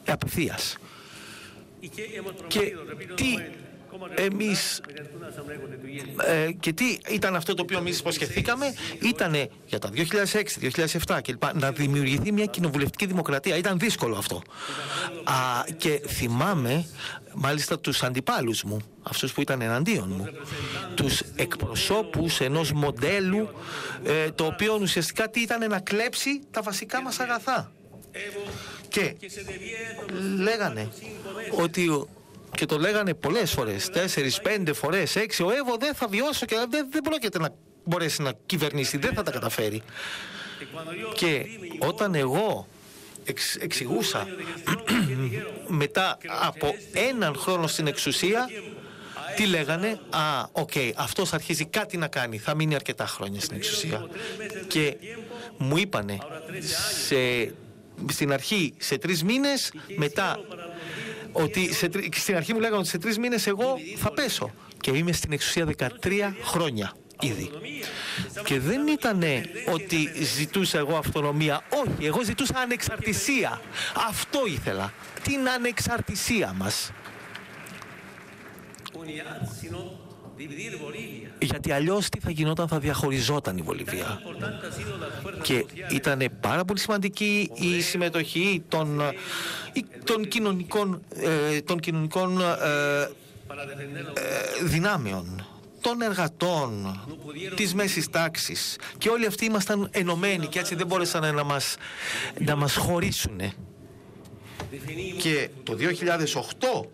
απευθείας. Και τι εμείς ε, και τι ήταν αυτό το οποίο εμείς υποσχεθήκαμε? Ήτανε για τα δύο χιλιάδες έξι, δύο χιλιάδες επτά κλπ. Να δημιουργηθεί μια κοινοβουλευτική δημοκρατία. Ήταν δύσκολο αυτό. Α, και θυμάμαι μάλιστα τους αντιπάλους μου, αυτούς που ήταν εναντίον μου, τους εκπροσώπους ενός μοντέλου ε, το οποίο ουσιαστικά τι ήταν? Να κλέψει τα βασικά μας αγαθά. Και λέγανε ότι, και το λέγανε πολλές φορές, τέσσερις, πέντε φορές, έξι, ο Εύω δεν θα βιώσει και δεν, δεν πρόκειται να μπορέσει να κυβερνήσει, δεν θα τα καταφέρει. Και όταν εγώ εξ, εξηγούσα μετά από έναν χρόνο στην εξουσία, τι λέγανε? Α, οκ, okay, αυτός αρχίζει κάτι να κάνει, θα μείνει αρκετά χρόνια στην εξουσία. Και μου είπανε σε, στην αρχή σε τρεις μήνες, μετά ότι σε, στην αρχή μου λέγανε ότι σε τρεις μήνες εγώ θα πέσω. Και είμαι στην εξουσία δεκατρία χρόνια ήδη. Και δεν ήταν ότι ζητούσα εγώ αυτονομία. Όχι, εγώ ζητούσα ανεξαρτησία. Αυτό ήθελα. Την ανεξαρτησία μας. Γιατί αλλιώς τι θα γινόταν? Θα διαχωριζόταν η Βολιβία. Και ήταν πάρα πολύ σημαντική η συμμετοχή των, των κοινωνικών, ε, των κοινωνικών ε, ε, δυνάμεων, των εργατών, της μέσης τάξης. Και όλοι αυτοί ήμασταν ενωμένοι και έτσι δεν μπόρεσαν να μας, να μας χωρίσουν. Και το δύο χιλιάδες οκτώ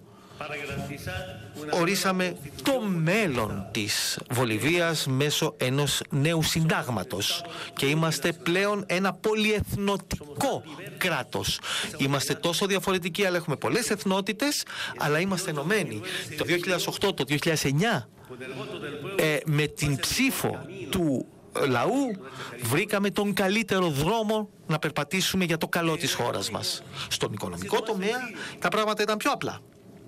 ορίσαμε το μέλλον της Βολιβίας μέσω ενός νέου συντάγματος και είμαστε πλέον ένα πολυεθνοτικό κράτος. Είμαστε τόσο διαφορετικοί, αλλά έχουμε πολλές εθνότητες, αλλά είμαστε ενωμένοι. Το δύο χιλιάδες οκτώ, το δύο χιλιάδες εννιά, ε, με την ψήφο του λαού βρήκαμε τον καλύτερο δρόμο να περπατήσουμε για το καλό της χώρας μας. Στον οικονομικό τομέα τα πράγματα ήταν πιο απλά.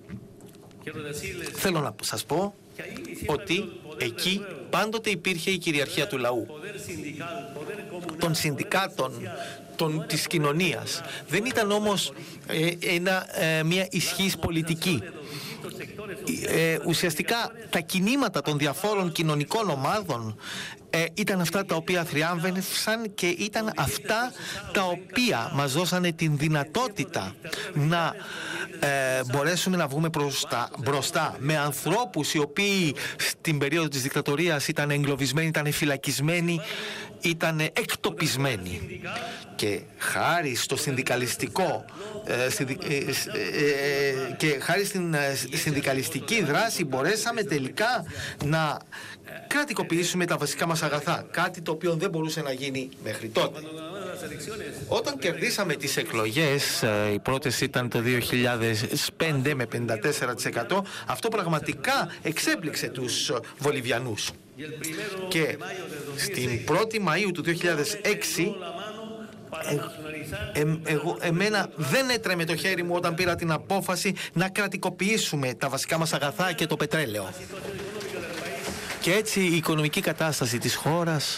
Θέλω να σας πω ότι εκεί πάντοτε υπήρχε η κυριαρχία του λαού, των συνδικάτων, των, της κοινωνίας. Δεν ήταν όμως ε, ένα, ε, μια ισχύς πολιτική. Ε, ουσιαστικά τα κινήματα των διαφόρων κοινωνικών ομάδων ε, ήταν αυτά τα οποία θριάμβευσαν και ήταν αυτά τα οποία μας δώσανε την δυνατότητα να ε, μπορέσουμε να βγούμε μπροστά, μπροστά με ανθρώπους οι οποίοι στην περίοδο της δικτατορίας ήταν εγκλωβισμένοι, ήταν φυλακισμένοι, ήταν εκτοπισμένοι. Και χάρη στο συνδικαλιστικό ε, συνδι, ε, ε, και χάρη στην ε, συνδικαλιστική δράση μπορέσαμε τελικά να κρατικοποιήσουμε τα βασικά μας αγαθά, κάτι το οποίο δεν μπορούσε να γίνει μέχρι τότε. Όταν κερδίσαμε τις εκλογές, οι πρώτες ήταν το δύο χιλιάδες πέντε με πενήντα τέσσερα τοις εκατό, αυτό πραγματικά εξέπληξε τους Βολιβιανούς. Και στην πρώτη Μαΐου του δύο χιλιάδες έξι Ε, ε, εγώ, εμένα δεν έτρεμε το χέρι μου όταν πήρα την απόφαση να κρατικοποιήσουμε τα βασικά μας αγαθά και το πετρέλαιο. Και έτσι η οικονομική κατάσταση της χώρας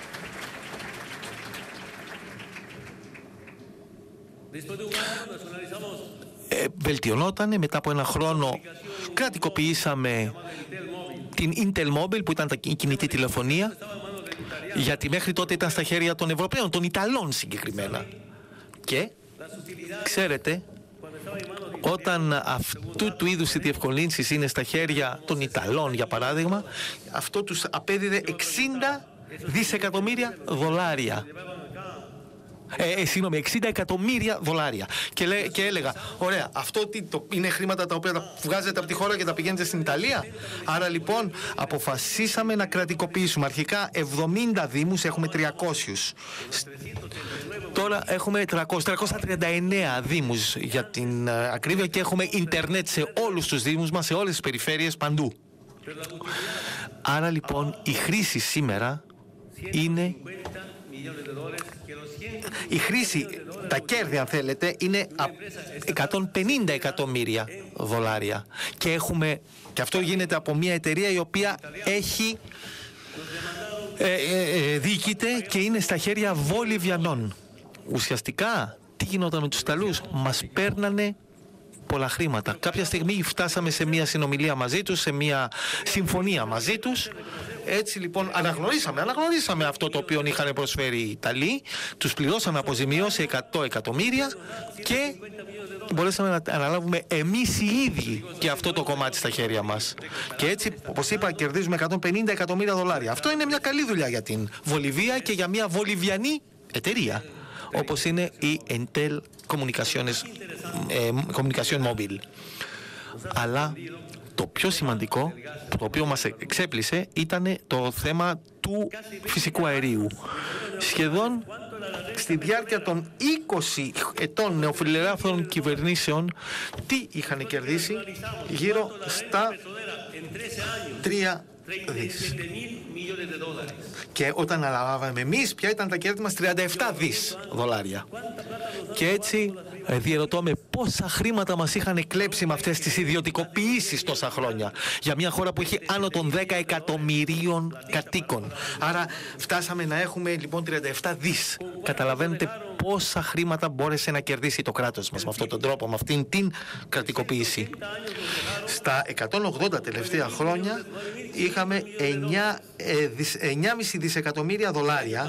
ε, βελτιωνόταν. Μετά από ένα χρόνο κρατικοποιήσαμε την Intel Mobile, που ήταν η κινητή τηλεφωνία, γιατί μέχρι τότε ήταν στα χέρια των Ευρωπαίων, των Ιταλών συγκεκριμένα. Και ξέρετε, όταν αυτού του είδους οι διευκολύνσεις είναι στα χέρια των Ιταλών, για παράδειγμα, αυτό τους απέδιδε εξήντα δισεκατομμύρια δολάρια. Ε, ε, συγγνώμη, εξήντα εκατομμύρια δολάρια. Και, λέ, και έλεγα, ωραία, αυτό τι, το, είναι χρήματα τα οποία τα βγάζετε από τη χώρα και τα πηγαίνετε στην Ιταλία. Άρα λοιπόν αποφασίσαμε να κρατικοποιήσουμε. Αρχικά εβδομήντα δήμους, έχουμε τριακόσιους. Τώρα έχουμε τριακόσια τριάντα εννέα δήμους για την uh, ακρίβεια και έχουμε ίντερνετ σε όλους τους δήμους μας, σε όλες τις περιφέρειες, παντού. Άρα λοιπόν η χρήση σήμερα είναι... Η χρήση, τα κέρδη αν θέλετε, είναι εκατόν πενήντα εκατομμύρια δολάρια. Και έχουμε, και αυτό γίνεται από μια εταιρεία η οποία έχει ε, ε, ε, διοικείται και είναι στα χέρια Βολιβιανών. Ουσιαστικά τι τι γινόταν με τους Ιταλούς? Μας παίρνανε πολλά χρήματα. Κάποια στιγμή φτάσαμε σε μια συνομιλία μαζί τους, σε μια συμφωνία μαζί τους. Έτσι λοιπόν αναγνωρίσαμε, αναγνωρίσαμε αυτό το οποίο είχαν προσφέρει οι Ιταλοί, τους πληρώσαμε αποζημιώσει εκατό εκατομμύρια και μπορέσαμε να αναλάβουμε εμείς οι ίδιοι και αυτό το κομμάτι στα χέρια μας. Και έτσι, όπως είπα, κερδίζουμε εκατόν πενήντα εκατομμύρια δολάρια. Αυτό είναι μια καλή δουλειά για την Βολιβία και για μια βολιβιανή εταιρεία, όπως είναι η Entel Comunicaciones, ε, Comunicación Móvil. Αλλά το πιο σημαντικό, το οποίο μας εξέπλησε, ήταν το θέμα του φυσικού αερίου. Σχεδόν στη διάρκεια των είκοσι ετών νεοφιλελεύθερων κυβερνήσεων, τι είχαν κερδίσει? Γύρω στα τρία δις. Και όταν αναλάβαμε εμείς, ποια ήταν τα κέρδη μας? τριάντα επτά δις δολάρια. Και έτσι διερωτώ με πόσα χρήματα μας είχαν κλέψει με αυτές τις ιδιωτικοποιήσεις τόσα χρόνια, για μια χώρα που έχει άνω των δέκα εκατομμυρίων κατοίκων. Άρα φτάσαμε να έχουμε λοιπόν τριάντα επτά δις. Καταλαβαίνετε πόσα χρήματα μπόρεσε να κερδίσει το κράτος μας με αυτόν τον τρόπο, με αυτήν την κρατικοποίηση. Στα εκατόν ογδόντα τελευταία χρόνια είχαμε εννιά κόμμα πέντε δισεκατομμύρια δολάρια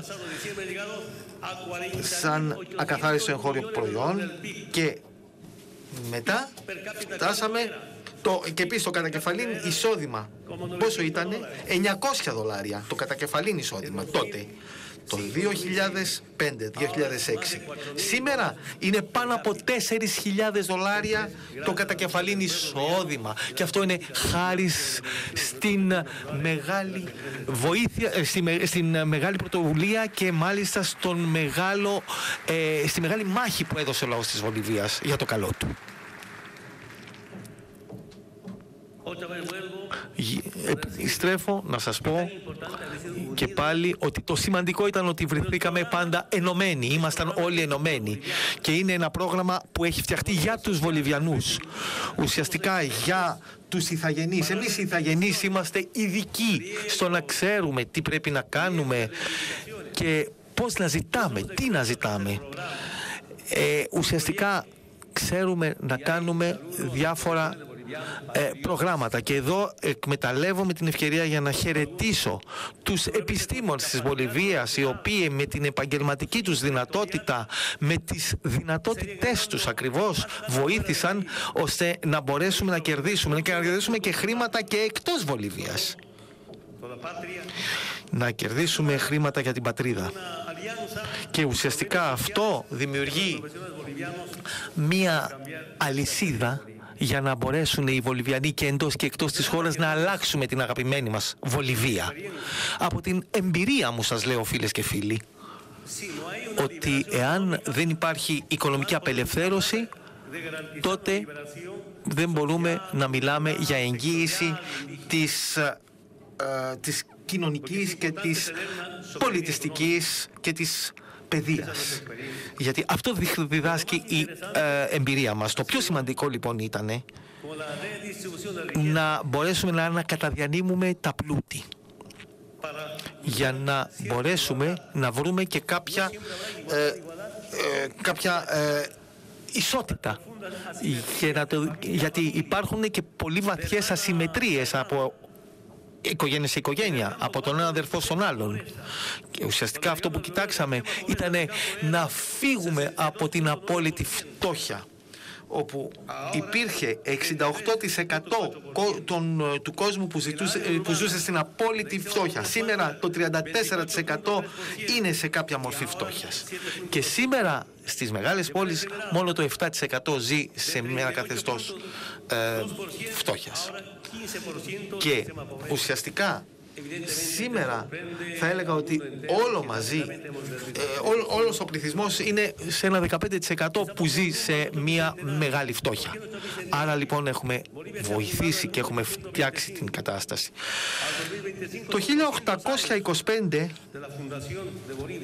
σαν ακαθάριστο εγχώριο προϊόν και μετά φτάσαμε το, και επίσης το κατακεφαλήν εισόδημα. Πόσο ήτανε? εννιακόσια δολάρια το κατακεφαλήν εισόδημα τότε, το δύο χιλιάδες πέντε δύο χιλιάδες έξι. Σήμερα είναι πάνω από τέσσερις χιλιάδες δολάρια το κατακεφαλήν εισόδημα. Και αυτό είναι χάρη στην μεγάλη βοήθεια, στη, στην μεγάλη πρωτοβουλία και μάλιστα στον μεγάλο, ε, στη μεγάλη μάχη που έδωσε ο λαός της Βολιβίας για το καλό του. Στρέφω να σας πω και πάλι ότι το σημαντικό ήταν ότι βρεθήκαμε πάντα ενωμένοι, ήμασταν όλοι ενωμένοι και είναι ένα πρόγραμμα που έχει φτιαχτεί για τους Βολιβιανούς, ουσιαστικά για τους ηθαγενείς. Εμείς οι ηθαγενείς είμαστε ειδικοί στο να ξέρουμε τι πρέπει να κάνουμε και πώς να ζητάμε, τι να ζητάμε. Ε, ουσιαστικά ξέρουμε να κάνουμε διάφορα Ε, προγράμματα και εδώ εκμεταλλεύομαι την ευκαιρία για να χαιρετήσω τους επιστήμονες της Βολιβίας, οι οποίοι με την επαγγελματική τους δυνατότητα, με τις δυνατότητές τους ακριβώς βοήθησαν ώστε να μπορέσουμε να κερδίσουμε και να κερδίσουμε και χρήματα και εκτός Βολιβίας, να κερδίσουμε χρήματα για την πατρίδα. Και ουσιαστικά αυτό δημιουργεί μία αλυσίδα για να μπορέσουν οι Βολιβιανοί και εντός και εκτός της χώρας να αλλάξουμε την αγαπημένη μας Βολιβία. Από την εμπειρία μου σας λέω, φίλες και φίλοι, ότι εάν δεν υπάρχει οικονομική απελευθέρωση, τότε δεν μπορούμε να μιλάμε για εγγύηση της, ε, της κοινωνικής και της πολιτιστικής και της παιδείας. Γιατί αυτό διδάσκει η ε, εμπειρία μας. Το πιο σημαντικό λοιπόν ήταν να μπορέσουμε να ανακαταδιανύμουμε τα πλούτη, για να μπορέσουμε να βρούμε και κάποια, ε, ε, κάποια ε, ισότητα. Για να το, γιατί υπάρχουν και πολύ βαθιές ασυμμετρίες από οικογένεια σε οικογένεια, από τον ένα αδερφό στον άλλον. Και ουσιαστικά αυτό που κοιτάξαμε ήταν να φύγουμε από την απόλυτη φτώχεια, όπου υπήρχε εξήντα οκτώ τοις εκατό των, του κόσμου που, ζητούσε, που ζούσε στην απόλυτη φτώχεια. Σήμερα το τριάντα τέσσερα τοις εκατό είναι σε κάποια μορφή φτώχειας. Και σήμερα στις μεγάλες πόλεις μόνο το επτά τοις εκατό ζει σε ένα καθεστώς ε, φτώχειας. Και ουσιαστικά σήμερα θα έλεγα ότι όλο μαζί, ε, ό, όλος ο πληθυσμός είναι σε ένα δεκαπέντε τοις εκατό που ζει σε μια μεγάλη φτώχεια. Άρα λοιπόν έχουμε βοηθήσει και έχουμε φτιάξει την κατάσταση. Το χίλια οκτακόσια είκοσι πέντε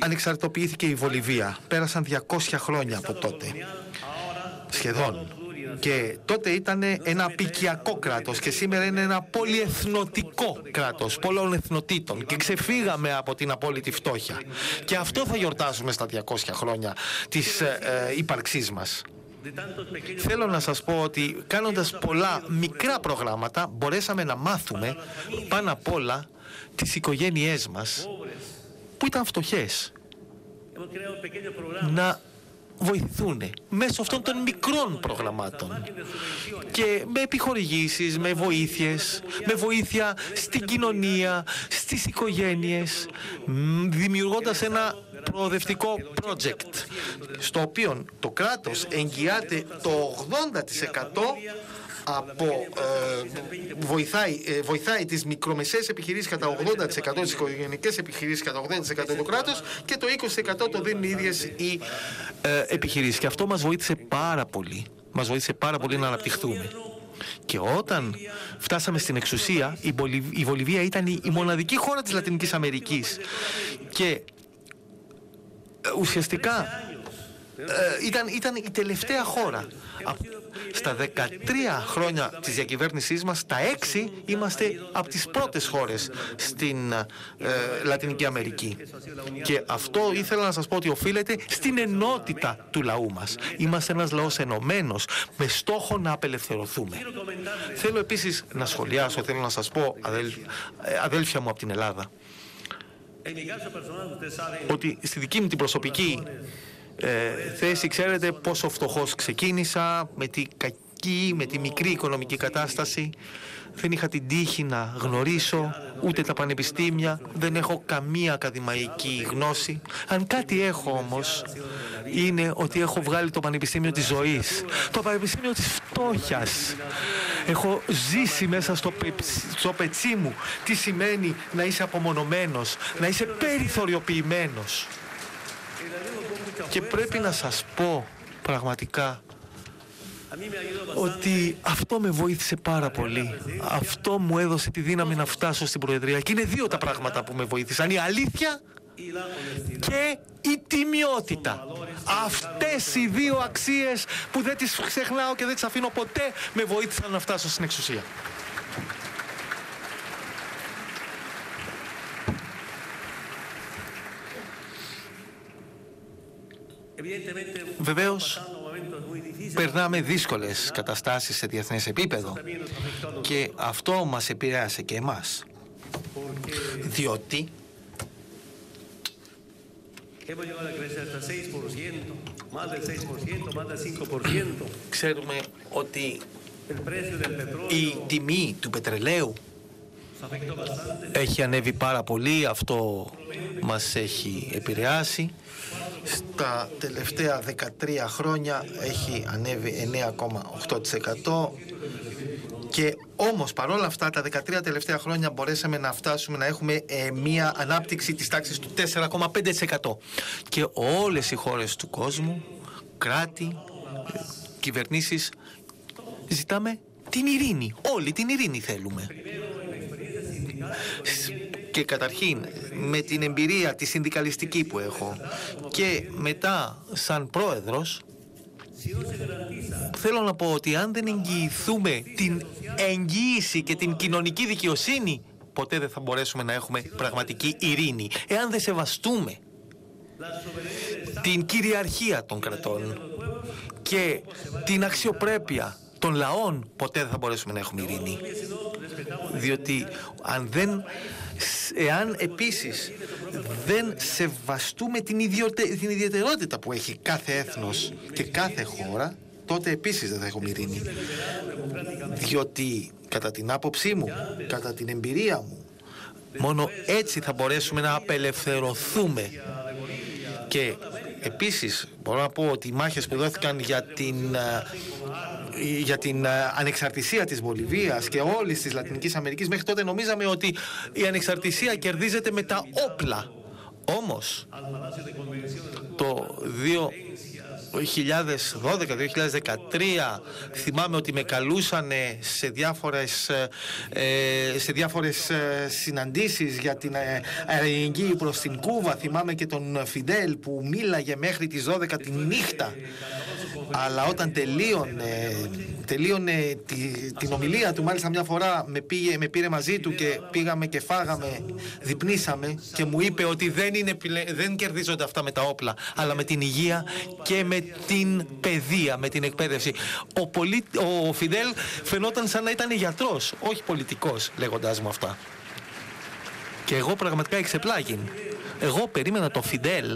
ανεξαρτητοποιήθηκε η Βολιβία. Πέρασαν διακόσια χρόνια από τότε. Σχεδόν. Και τότε ήταν ένα απικιακό κράτος και σήμερα είναι ένα πολυεθνοτικό κράτος, πολλών εθνοτήτων, και ξεφύγαμε από την απόλυτη φτώχεια. Και αυτό θα γιορτάσουμε στα διακόσια χρόνια της ε, ε, ύπαρξής μας. Θέλω να σας πω ότι κάνοντας πολλά μικρά προγράμματα μπορέσαμε να μάθουμε πάνω απ' όλα τις οικογένειές μας που ήταν φτωχές να βοηθούν μέσω αυτών των μικρών προγραμμάτων και με επιχορηγήσεις, με βοήθειες, με βοήθεια στην κοινωνία, στις οικογένειες, δημιουργώντας ένα προοδευτικό project στο οποίο το κράτος εγγυάται το ογδόντα τοις εκατό από, ε, βοηθάει, ε, βοηθάει τις μικρομεσαίες επιχειρήσεις κατά ογδόντα τοις εκατό, τις οικογενειακές επιχειρήσεις κατά ογδόντα τοις εκατό το κράτος, και το είκοσι τοις εκατό το δίνουν οι ίδιες οι ε, επιχειρήσεις. Και αυτό μας βοήθησε πάρα πολύ. Μας βοήθησε πάρα πολύ να αναπτυχθούμε. Και όταν φτάσαμε στην εξουσία, η, Μπολιβ... η Βολιβία ήταν η, η μοναδική χώρα της Λατινικής Αμερικής. Και ε, ουσιαστικά ε, ήταν, ήταν η τελευταία χώρα. Στα δεκατρία χρόνια της διακυβέρνησής μας, τα έξι είμαστε από τις πρώτες χώρες στην ε, Λατινική Αμερική. Και αυτό ήθελα να σας πω ότι οφείλεται στην ενότητα του λαού μας. Είμαστε ένας λαός ενωμένος με στόχο να απελευθερωθούμε. Θέλω επίσης να σχολιάσω, θέλω να σας πω, αδέλ, αδέλφια μου από την Ελλάδα, ότι στη δική μου την προσωπική Ε, θέση, ξέρετε πόσο φτωχός ξεκίνησα, με τη κακή, με τη μικρή οικονομική κατάσταση. Δεν είχα την τύχη να γνωρίσω ούτε τα πανεπιστήμια, δεν έχω καμία ακαδημαϊκή γνώση. Αν κάτι έχω όμως, είναι ότι έχω βγάλει το πανεπιστήμιο της ζωής, το πανεπιστήμιο της φτώχειας. Έχω ζήσει μέσα στο, πε, στο πετσί μου τι σημαίνει να είσαι απομονωμένος, να είσαι περιθωριοποιημένος. Και πρέπει να σας πω πραγματικά ότι αυτό με βοήθησε πάρα πολύ. Αυτό μου έδωσε τη δύναμη να φτάσω στην Προεδρία. Και είναι δύο τα πράγματα που με βοήθησαν: η αλήθεια και η τιμιότητα. Αυτές οι δύο αξίες που δεν τις ξεχνάω και δεν τις αφήνω ποτέ, με βοήθησαν να φτάσω στην εξουσία. Βεβαίως, περνάμε δύσκολες καταστάσεις σε διεθνές επίπεδο και αυτό μας επηρέασε και εμάς. Διότι ξέρουμε ότι η τιμή του πετρελαίου έχει ανέβει πάρα πολύ, αυτό μας έχει επηρεάσει. Στα τελευταία δεκατρία χρόνια έχει ανέβει εννέα κόμμα οκτώ τοις εκατό και όμως παρόλα αυτά τα δεκατρία τελευταία χρόνια μπορέσαμε να φτάσουμε να έχουμε ε, μία ανάπτυξη της τάξης του τέσσερα κόμμα πέντε τοις εκατό και όλες οι χώρες του κόσμου, κράτη, κυβερνήσεις, ζητάμε την ειρήνη. Όλοι την ειρήνη θέλουμε. Και καταρχήν με την εμπειρία τη συνδικαλιστική που έχω και μετά σαν πρόεδρος, θέλω να πω ότι αν δεν εγγυηθούμε την εγγύηση και την κοινωνική δικαιοσύνη, ποτέ δεν θα μπορέσουμε να έχουμε πραγματική ειρήνη. Εάν δεν σεβαστούμε την κυριαρχία των κρατών και την αξιοπρέπεια των λαών, ποτέ δεν θα μπορέσουμε να έχουμε ειρήνη. Διότι αν δεν, εάν επίσης δεν σεβαστούμε την, ιδιωτε, την ιδιαιτερότητα που έχει κάθε έθνος και κάθε χώρα, τότε επίσης δεν θα έχουμε ειρήνη. Διότι κατά την άποψή μου, κατά την εμπειρία μου, μόνο έτσι θα μπορέσουμε να απελευθερωθούμε. Και επίσης μπορώ να πω ότι οι μάχες που δόθηκαν για την, για την ανεξαρτησία της Βολιβίας και όλης της Λατινικής Αμερικής, μέχρι τότε νομίζαμε ότι η ανεξαρτησία κερδίζεται με τα όπλα. Όμως το δύο χιλιάδες δώδεκα δύο χιλιάδες δεκατρία θυμάμαι ότι με καλούσανε σε διάφορες, ε, σε διάφορες ε, συναντήσεις για την ε, αλληλεγγύη προς την Κούβα. Θυμάμαι και τον Φιντέλ που μίλαγε μέχρι τις δώδεκα τη νύχτα αλλά όταν τελείωνε, τελείωνε τη, την ομιλία του, μάλιστα μια φορά με, πήγε, με πήρε μαζί του και πήγαμε και φάγαμε, διπνήσαμε και μου είπε ότι δεν, είναι, δεν κερδίζονται αυτά με τα όπλα, αλλά με την υγεία και με την παιδεία, με την εκπαίδευση. Ο, πολι... ο Φιντέλ φαινόταν σαν να ήταν γιατρός, όχι πολιτικός, λέγοντάς μου αυτά. Και εγώ πραγματικά εξεπλάγην. Εγώ περίμενα τον Φιντέλ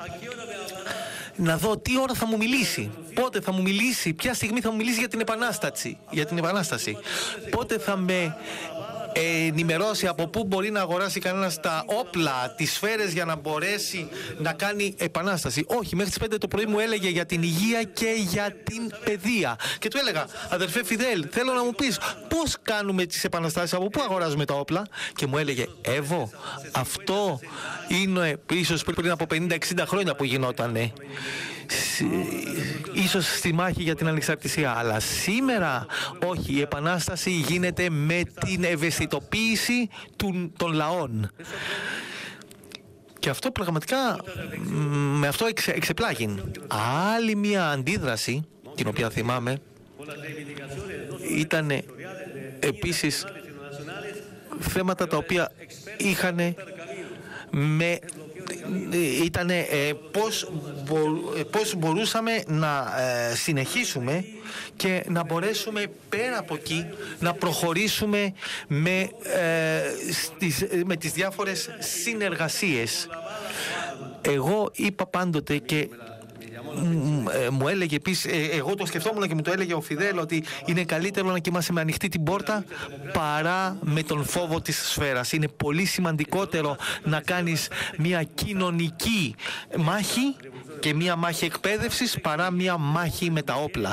να δω τι ώρα θα μου μιλήσει, πότε θα μου μιλήσει, ποια στιγμή θα μου μιλήσει για την Επανάσταση, για την Επανάσταση. Πότε θα με ενημερώσει από πού μπορεί να αγοράσει κανένας τα όπλα, τις σφαίρες για να μπορέσει να κάνει επανάσταση. Όχι, μέχρι τις πέντε το πρωί μου έλεγε για την υγεία και για την παιδεία. Και του έλεγα, αδερφέ Φιντέλ, θέλω να μου πεις πώς κάνουμε τις επαναστάσεις, από πού αγοράζουμε τα όπλα. Και μου έλεγε, Εύω, αυτό είναι ίσως πριν από πενήντα εξήντα χρόνια που γινότανε. Ίσως στη μάχη για την ανεξαρτησία, αλλά σήμερα όχι, η επανάσταση γίνεται με την ευαισθητοποίηση των λαών. Και αυτό πραγματικά, με αυτό εξε, εξεπλάγην. Άλλη μια αντίδραση, την οποία θυμάμαι, ήταν επίσης θέματα τα οποία είχαν με... ήταν ε, πώς, μπο, ε, πώς μπορούσαμε να ε, συνεχίσουμε και να μπορέσουμε πέρα από εκεί να προχωρήσουμε με, ε, στις, με τις διάφορες συνεργασίες. Εγώ είπα πάντοτε και μου έλεγε επίσης, εγώ το σκεφτόμουν και μου το έλεγε ο Φιντέλ, ότι είναι καλύτερο να κοιμάσαι με ανοιχτή την πόρτα παρά με τον φόβο της σφαίρας. Είναι πολύ σημαντικότερο να κάνεις μια κοινωνική μάχη και μια μάχη εκπαίδευσης παρά μια μάχη με τα όπλα.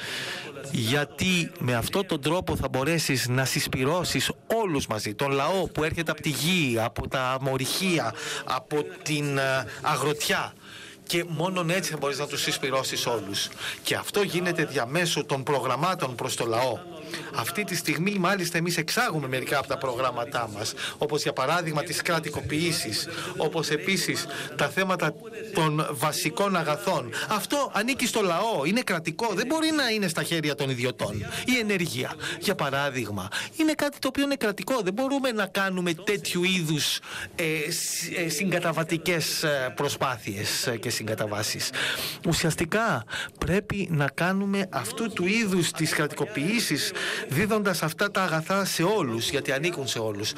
Γιατί με αυτόν τον τρόπο θα μπορέσεις να συσπυρώσεις όλους μαζί, τον λαό που έρχεται από τη γη, από τα αμορυχεία, από την αγροτιά. Και μόνον έτσι θα μπορείς να τους συσπυρώσεις όλους. Και αυτό γίνεται διαμέσου των προγραμμάτων προς το λαό. Αυτή τη στιγμή μάλιστα εμείς εξάγουμε μερικά από τα προγράμματά μας, όπως για παράδειγμα τις κρατικοποιήσεις, όπως επίσης τα θέματα των βασικών αγαθών. Αυτό ανήκει στο λαό, είναι κρατικό, δεν μπορεί να είναι στα χέρια των ιδιωτών. Η ενέργεια, για παράδειγμα, είναι κάτι το οποίο είναι κρατικό. Δεν μπορούμε να κάνουμε τέτοιου είδους ε, ε, συγκαταβατικές προσπάθειες και συγκαταβάσεις. Ουσιαστικά πρέπει να κάνουμε αυτού του είδους τις κρατικοποιήσεις, δίδοντας αυτά τα αγαθά σε όλους, γιατί ανήκουν σε όλους.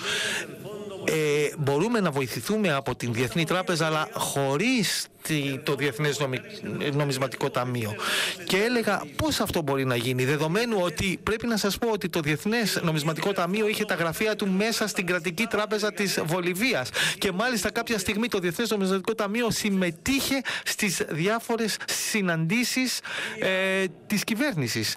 Ε, μπορούμε να βοηθηθούμε από την Διεθνή Τράπεζα, αλλά χωρίς το Διεθνές Νομι... Νομισματικό Ταμείο. Και έλεγα πώς αυτό μπορεί να γίνει, δεδομένου ότι πρέπει να σας πω ότι το Διεθνές Νομισματικό Ταμείο είχε τα γραφεία του μέσα στην κρατική τράπεζα της Βολιβίας και μάλιστα κάποια στιγμή το Διεθνές Νομισματικό Ταμείο συμμετείχε στις διάφορες συναντήσεις ε, της κυβέρνησης.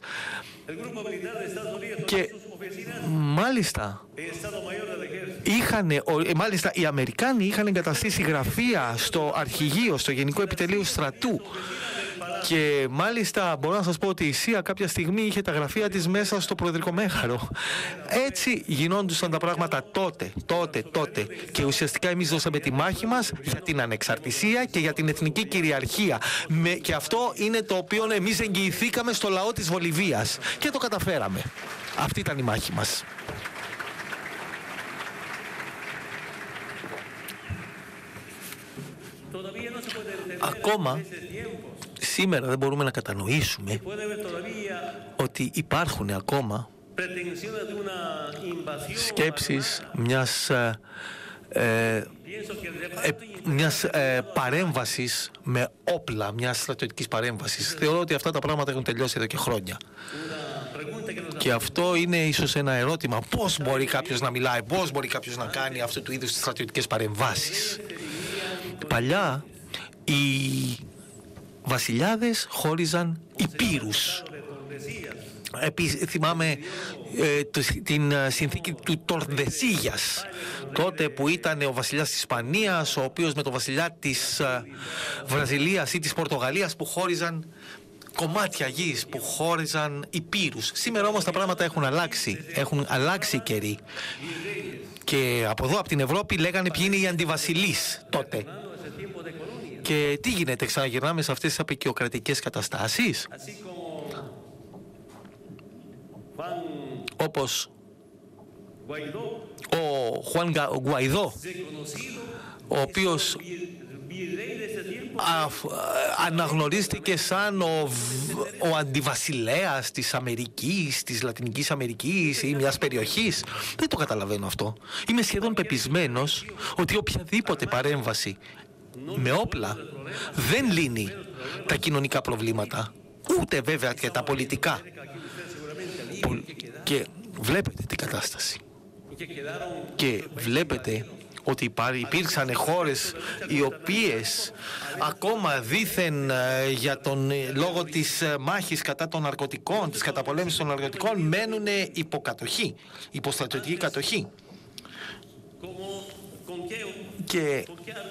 Και μάλιστα είχανε, μάλιστα οι Αμερικάνοι είχαν εγκαταστήσει γραφεία στο αρχηγείο, στο Γενικό Επιτελείο Στρατού. Και μάλιστα μπορώ να σας πω ότι η ΣΥΑ κάποια στιγμή είχε τα γραφεία της μέσα στο Προεδρικό Μέγαρο. Έτσι γινόντουσαν τα πράγματα τότε, τότε, τότε. Και ουσιαστικά εμείς δώσαμε τη μάχη μας για την ανεξαρτησία και για την εθνική κυριαρχία. Με, και αυτό είναι το οποίο εμείς εγγυηθήκαμε στο λαό της Βολιβίας. Και το καταφέραμε. Αυτή ήταν η μάχη μας. Ακόμα σήμερα δεν μπορούμε να κατανοήσουμε ότι υπάρχουν ακόμα σκέψεις μιας, ε, ε, μιας ε, παρέμβασης με όπλα, μιας στρατιωτικής παρέμβασης. Θεωρώ ότι αυτά τα πράγματα έχουν τελειώσει εδώ και χρόνια. Και αυτό είναι ίσως ένα ερώτημα. Πώς μπορεί κάποιος να μιλάει, πώς μπορεί κάποιος να κάνει αυτού του είδους τις στρατιωτικές παρεμβάσεις. Παλιά οι βασιλιάδες χώριζαν υπήρους. Επίσης θυμάμαι ε, το, την συνθήκη του Τορδεσίγιας, τότε που ήταν ο βασιλιάς της Ισπανίας, ο οποίος με τον βασιλιά της ε, Βραζιλίας ή της Πορτογαλίας, που χώριζαν κομμάτια γης, που χώριζαν υπήρους. Σήμερα όμως τα πράγματα έχουν αλλάξει, έχουν αλλάξει οι καιροί. Και από εδώ, από την Ευρώπη, λέγανε ποιοι είναι οι αντιβασιλείς τότε. Και τι γίνεται, ξαναγυρνάμε σε αυτές τις απεικιοκρατικές καταστάσεις? Όπως ο Χουάν Γκουαϊδό, ο οποίος αναγνωρίστηκε σαν ο, ο αντιβασιλέας της Αμερικής, της Λατινικής Αμερικής ή μιας περιοχής. Δεν το καταλαβαίνω αυτό. Είμαι σχεδόν πεπισμένος ότι οποιαδήποτε παρέμβαση με όπλα δεν λύνει τα κοινωνικά προβλήματα, ούτε βέβαια και τα πολιτικά. Και βλέπετε την κατάσταση. Και βλέπετε ότι υπήρξαν χώρες οι οποίες ακόμα δήθεν για τον λόγο της μάχης κατά των ναρκωτικών, της καταπολέμησης των ναρκωτικών, μένουν υποκατοχή, υποστρατιωτική κατοχή. Και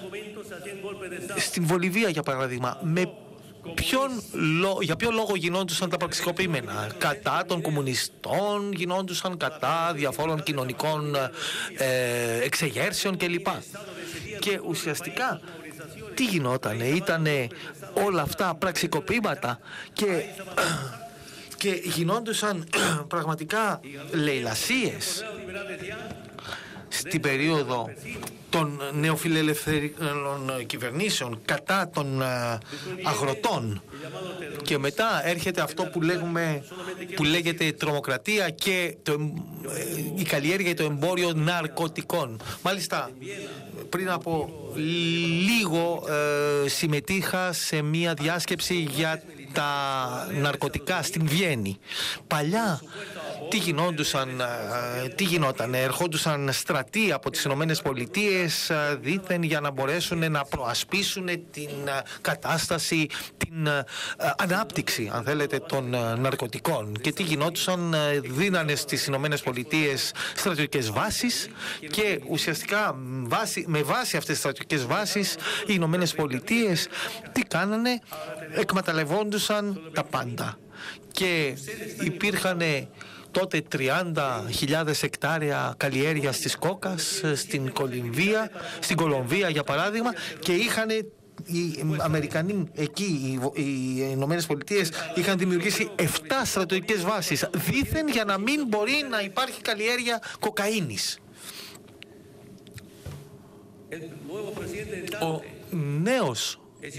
στην Βολιβία, για παράδειγμα, με ποιον, για ποιο λόγο γινόντουσαν τα πραξικοπήμενα? Κατά των κομμουνιστών γινόντουσαν, κατά διαφόρων κοινωνικών ε, εξεγέρσεων κλπ. Και ουσιαστικά τι γινότανε? Ήτανε όλα αυτά πραξικοπήματα και, και γινόντουσαν πραγματικά λαιλασίες στην περίοδο των νεοφιλελευθερικών κυβερνήσεων κατά των αγροτών. Και μετά έρχεται αυτό που, λέγουμε, που λέγεται τρομοκρατία και το, η καλλιέργεια και το εμπόριο ναρκωτικών. Μάλιστα, πριν από λίγο ε, συμμετείχα σε μία διάσκεψη για τα ναρκωτικά στην Βιέννη. Παλιά τι γινόντουσαν, τι γινόταν, ερχόντουσαν στρατοί από τις Ηνωμένες Πολιτείες δήθεν για να μπορέσουν να προασπίσουν την κατάσταση, την ανάπτυξη, αν θέλετε, των ναρκωτικών. Και τι γινόντουσαν, δίνανε στις Ηνωμένες Πολιτείες στρατιωτικές βάσεις και ουσιαστικά με βάση αυτές τις στρατιωτικές βάσεις οι Ηνωμένες Πολιτείες τι κάνανε? Εκμεταλλευόντουσαν τα πάντα. Και υπήρχαν τότε τριάντα χιλιάδες εκτάρια καλλιέργειας της κόκας στην Κολομβία, στην Κολομβία για παράδειγμα, και είχαν οι Αμερικανοί εκεί, οι Ηνωμένες Πολιτείες, είχαν δημιουργήσει επτά στρατιωτικές βάσεις δήθεν για να μην μπορεί να υπάρχει καλλιέργεια κοκαίνης. Ο νέος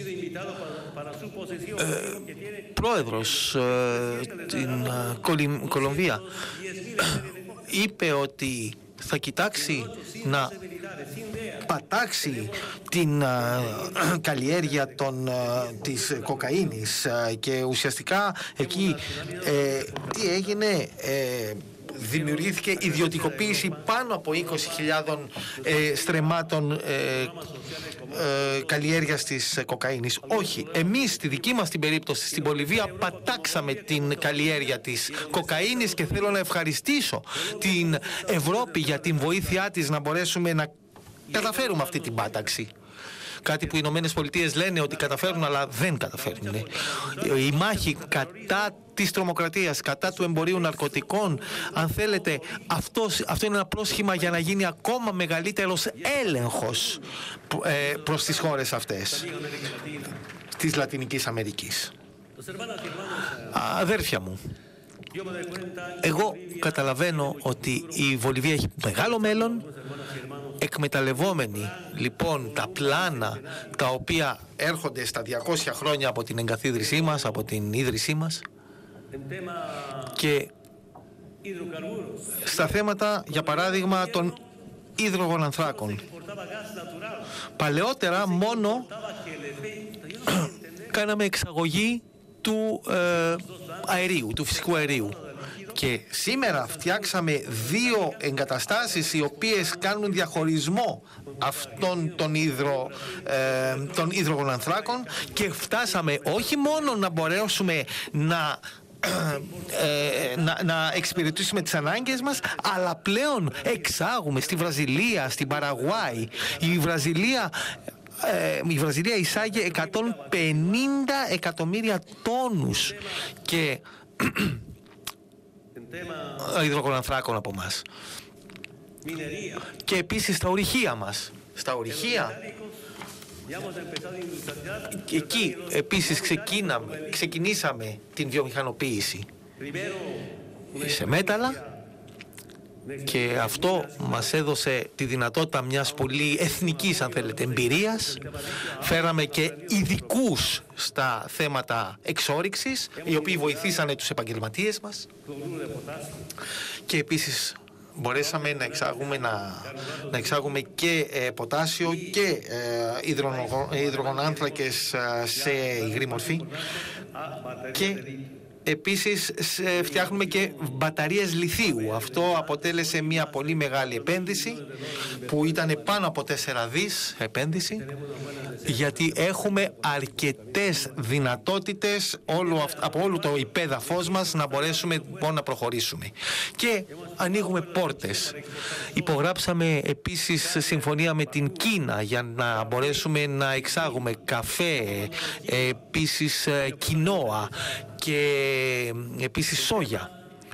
Ε, πρόεδρος ε, την ε, Κολομβία είπε ότι θα κοιτάξει να πατάξει την ε, καλλιέργεια των, ε, της κοκαίνης ε, και ουσιαστικά εκεί ε, τι έγινε? Ε, δημιουργήθηκε ιδιωτικοποίηση πάνω από είκοσι χιλιάδες ε, στρεμμάτων ε, ε, καλλιέργειας της κοκαίνης. Όχι, εμείς στη δική μας την περίπτωση στην Βολιβία πατάξαμε την καλλιέργεια της κοκαίνης και θέλω να ευχαριστήσω την Ευρώπη για την βοήθειά της να μπορέσουμε να καταφέρουμε αυτή την πάταξη. Κάτι που οι Ηνωμένες Πολιτείες λένε ότι καταφέρουν, αλλά δεν καταφέρουν. Η μάχη κατά της τρομοκρατίας, κατά του εμπορίου ναρκωτικών, αν θέλετε, αυτό, αυτό είναι ένα πρόσχημα για να γίνει ακόμα μεγαλύτερος έλεγχος ε, προς τις χώρες αυτές της Λατινικής Αμερικής. Αδέρφια μου, εγώ καταλαβαίνω ότι η Βολιβία έχει μεγάλο μέλλον. Εκμεταλλευόμενοι λοιπόν τα πλάνα τα οποία έρχονται στα διακόσια χρόνια από την εγκαθίδρυσή μας, από την ίδρυσή μας, και στα θέματα, για παράδειγμα, των υδρογονανθράκων. Παλαιότερα μόνο κάναμε εξαγωγή του ε, αερίου, του φυσικού αερίου. Και σήμερα φτιάξαμε δύο εγκαταστάσεις οι οποίες κάνουν διαχωρισμό αυτών των, υδρο, ε, των υδρογονανθράκων και φτάσαμε όχι μόνο να μπορέσουμε να Ε, να, να εξυπηρετήσουμε τις ανάγκες μας, αλλά πλέον εξάγουμε στη Βραζιλία, στην Παραγουάη. Η Βραζιλία ε, η Βραζιλία εισάγει εκατόν πενήντα εκατομμύρια τόνους και υδρογονανθράκων από μας. Και επίσης στα ορυχεία μας. Στα ορυχεία Εκεί επίσης ξεκίναμε, ξεκινήσαμε την βιομηχανοποίηση σε μέταλλα και αυτό μας έδωσε τη δυνατότητα μιας πολύ εθνικής, αν θέλετε, εμπειρίας. Φέραμε και ειδικούς στα θέματα εξόρυξης, οι οποίοι βοηθήσανε τους επαγγελματίες μας και επίσης μπορέσαμε να εξάγουμε, να, να εξάγουμε και ε, ποτάσιο και ε, υδρογο, υδρογονάνθρακες ε, σε υγρή μορφή και επίσης φτιάχνουμε και μπαταρίες λιθίου. Αυτό αποτέλεσε μια πολύ μεγάλη επένδυση που ήταν πάνω από τέσσερα δις επένδυση, γιατί έχουμε αρκετές δυνατότητες όλο, από όλο το υπέδαφος μας να μπορέσουμε να προχωρήσουμε. Και ανοίγουμε πόρτες. Υπογράψαμε επίσης συμφωνία με την Κίνα για να μπορέσουμε να εξάγουμε καφέ, επίσης κοινόα και επίσης σόγια,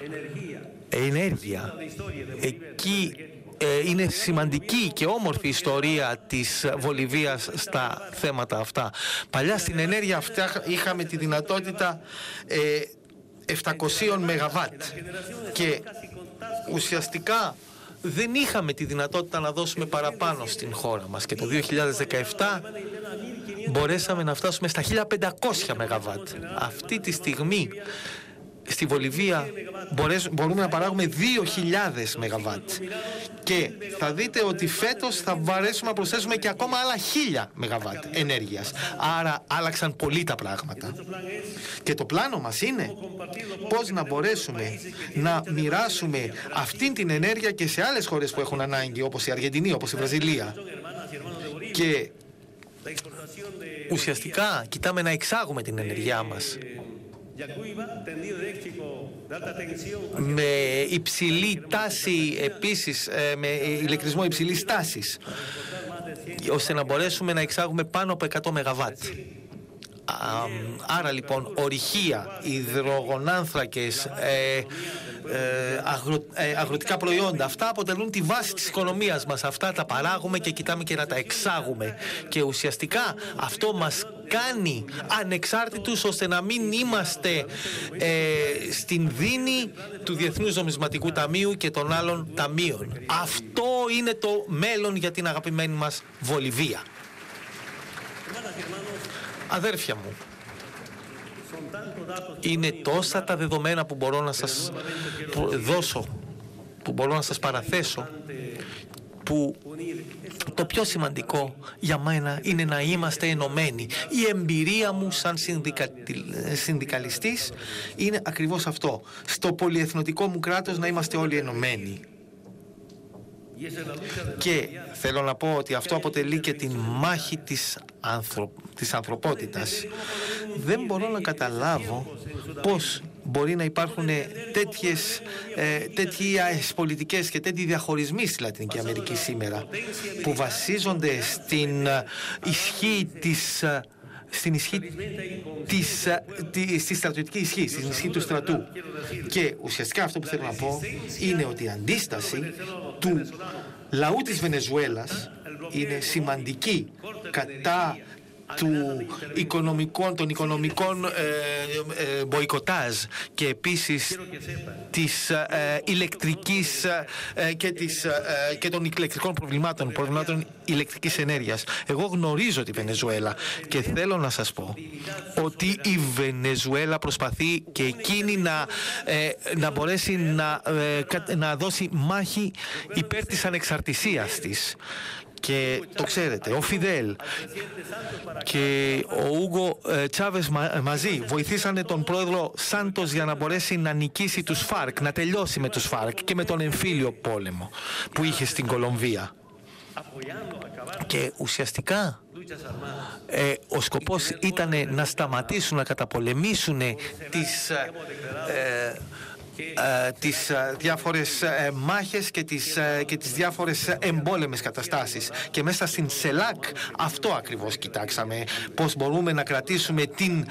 ενέργεια. Εκεί ε, είναι σημαντική και όμορφη ιστορία της Βολιβίας στα θέματα αυτά. Παλιά στην ενέργεια αυτά είχαμε τη δυνατότητα ε, επτακόσια μεγαβάτ και ουσιαστικά δεν είχαμε τη δυνατότητα να δώσουμε παραπάνω στην χώρα μας και το δύο χιλιάδες δεκαεπτά μπορέσαμε να φτάσουμε στα χίλια πεντακόσια μεγαβάτ. Αυτή τη στιγμή στη Βολιβία μπορούμε να παράγουμε δύο χιλιάδες μεγαβάτ και θα δείτε ότι φέτος θα μπορέσουμε να προσθέσουμε και ακόμα άλλα χίλια μεγαβάτ ενέργειας. Άρα άλλαξαν πολύ τα πράγματα. Και το πλάνο μας είναι πώς να μπορέσουμε να μοιράσουμε αυτήν την ενέργεια και σε άλλες χώρες που έχουν ανάγκη, όπως η Αργεντινή, όπως η Βραζιλία. Και ουσιαστικά κοιτάμε να εξάγουμε την ενέργειά μας με υψηλή τάση, επίσης με ηλεκτρισμό υψηλής τάσης, ώστε να μπορέσουμε να εξάγουμε πάνω από εκατό μεγαβάτ. Άρα λοιπόν ορυχεία, υδρογονάνθρακες, ε, ε, αγρο, ε, αγροτικά προϊόντα, αυτά αποτελούν τη βάση της οικονομίας μας. Αυτά τα παράγουμε και κοιτάμε και να τα εξάγουμε. Και ουσιαστικά αυτό μας κάνει ανεξάρτητους, ώστε να μην είμαστε ε, στην δίνη του Διεθνούς Νομισματικού Ταμείου και των άλλων ταμείων. Αυτό είναι το μέλλον για την αγαπημένη μας Βολιβία. Αδέρφια μου, είναι τόσα τα δεδομένα που μπορώ να σας δώσω, που μπορώ να σας παραθέσω, που το πιο σημαντικό για μένα είναι να είμαστε ενωμένοι. Η εμπειρία μου σαν συνδικα... συνδικαλιστής είναι ακριβώς αυτό. Στο πολυεθνοτικό μου κράτος να είμαστε όλοι ενωμένοι. Και θέλω να πω ότι αυτό αποτελεί και την μάχη της, ανθρω... της ανθρωπότητας. Δεν μπορώ να καταλάβω πώς μπορεί να υπάρχουν τέτοιες, ε, τέτοιες πολιτικές και τέτοιοι διαχωρισμοί στη Λατινική Αμερική σήμερα, που βασίζονται στην ισχύ της στην ισχύ της, της, στη στρατιωτική ισχύ, στην ισχύ του στρατού. Και ουσιαστικά αυτό που θέλω να πω είναι ότι η αντίσταση του λαού της Βενεζουέλας είναι σημαντική κατά του οικονομικών, των οικονομικών ε, ε, μποϊκοτάζ και επίσης της ε, ηλεκτρικής ε, και, της, ε, και των ηλεκτρικών προβλημάτων, προβλημάτων ηλεκτρικής ενέργειας. Εγώ γνωρίζω τη Βενεζουέλα και θέλω να σας πω ότι η Βενεζουέλα προσπαθεί και εκείνη να, ε, να μπορέσει να, ε, να δώσει μάχη υπέρ της ανεξαρτησίας της. Και το ξέρετε, ο Φιδέλ και ο Ούγκο Τσάβες μαζί βοηθήσανε τον πρόεδρο Σάντος για να μπορέσει να νικήσει τους ΦΑΡΚ, να τελειώσει με τους ΦΑΡΚ και με τον εμφύλιο πόλεμο που είχε στην Κολομβία. Και ουσιαστικά ε, ο σκοπός ήταν να σταματήσουν, να καταπολεμήσουν τις... Ε, Uh, τις uh, διάφορες uh, μάχες και τις, uh, και τις διάφορες εμπόλεμες καταστάσεις. Και μέσα στην ΣΕΛΑΚ αυτό ακριβώς κοιτάξαμε, πώς μπορούμε να κρατήσουμε την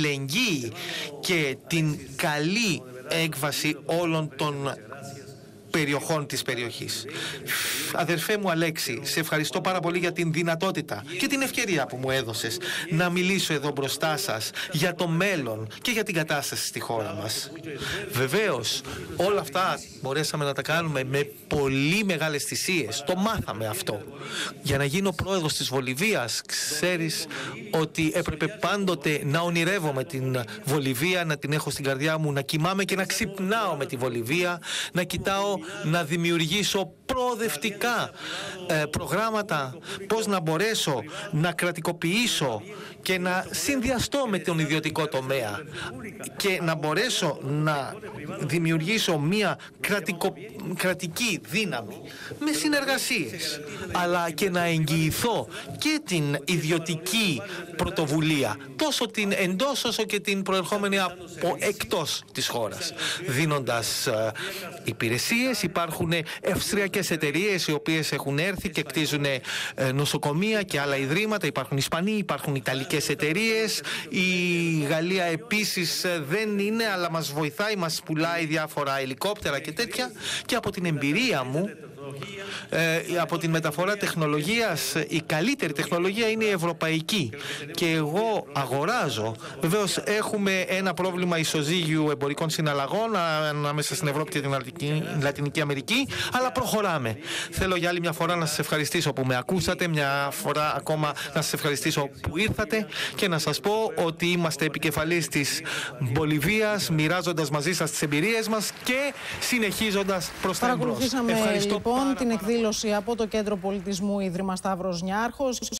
αλληλεγγύη και την καλή έκβαση όλων των περιοχών της περιοχής. Αδερφέ μου Αλέξη, σε ευχαριστώ πάρα πολύ για την δυνατότητα και την ευκαιρία που μου έδωσες να μιλήσω εδώ μπροστά σας για το μέλλον και για την κατάσταση στη χώρα μας. Βεβαίως, όλα αυτά μπορέσαμε να τα κάνουμε με πολύ μεγάλες θυσίες. Το μάθαμε αυτό. Για να γίνω πρόεδρος της Βολιβίας, ξέρεις ότι έπρεπε πάντοτε να ονειρεύομαι την Βολιβία, να την έχω στην καρδιά μου, να κοιμάμαι και να ξυπνάω με τη Βολιβία, να κοιτάω να δημιουργήσω προοδευτικά ε, προγράμματα, πώς να μπορέσω να κρατικοποιήσω και να συνδυαστώ με τον ιδιωτικό τομέα και να μπορέσω να δημιουργήσω μια κρατικο, κρατική δύναμη με συνεργασίες, αλλά και να εγγυηθώ και την ιδιωτική πρωτοβουλία, τόσο την εντός όσο και την προερχόμενη από εκτός της χώρας, δίνοντας ε, υπηρεσίες. Υπάρχουν αυστριακές εταιρείες οι οποίες έχουν έρθει και κτίζουν ε, νοσοκομεία και άλλα ιδρύματα. Υπάρχουν Ισπανοί, υπάρχουν Ιταλικές εταιρείες. Η Γαλλία επίσης δεν είναι, αλλά μας βοηθάει, μας πουλάει διάφορα ελικόπτερα και τέτοια. Και από την εμπειρία μου, Ε, από την μεταφορά τεχνολογίας, η καλύτερη τεχνολογία είναι η ευρωπαϊκή και εγώ αγοράζω. Βεβαίως έχουμε ένα πρόβλημα ισοζύγιου εμπορικών συναλλαγών ανάμεσα στην Ευρώπη και την Λατινική Αμερική, αλλά προχωράμε. Θέλω για άλλη μια φορά να σας ευχαριστήσω που με ακούσατε, μια φορά ακόμα να σας ευχαριστήσω που ήρθατε και να σας πω ότι είμαστε επικεφαλής της Βολιβίας, μοιράζοντας μαζί σας τις εμπειρίες μας και συνεχίζοντας προς τα εμπρός. Παρακολουθήσαμε λοιπόν την εκδήλωση από το Κέντρο Πολιτισμού Ίδρυμα Σταύρος Νιάρχος.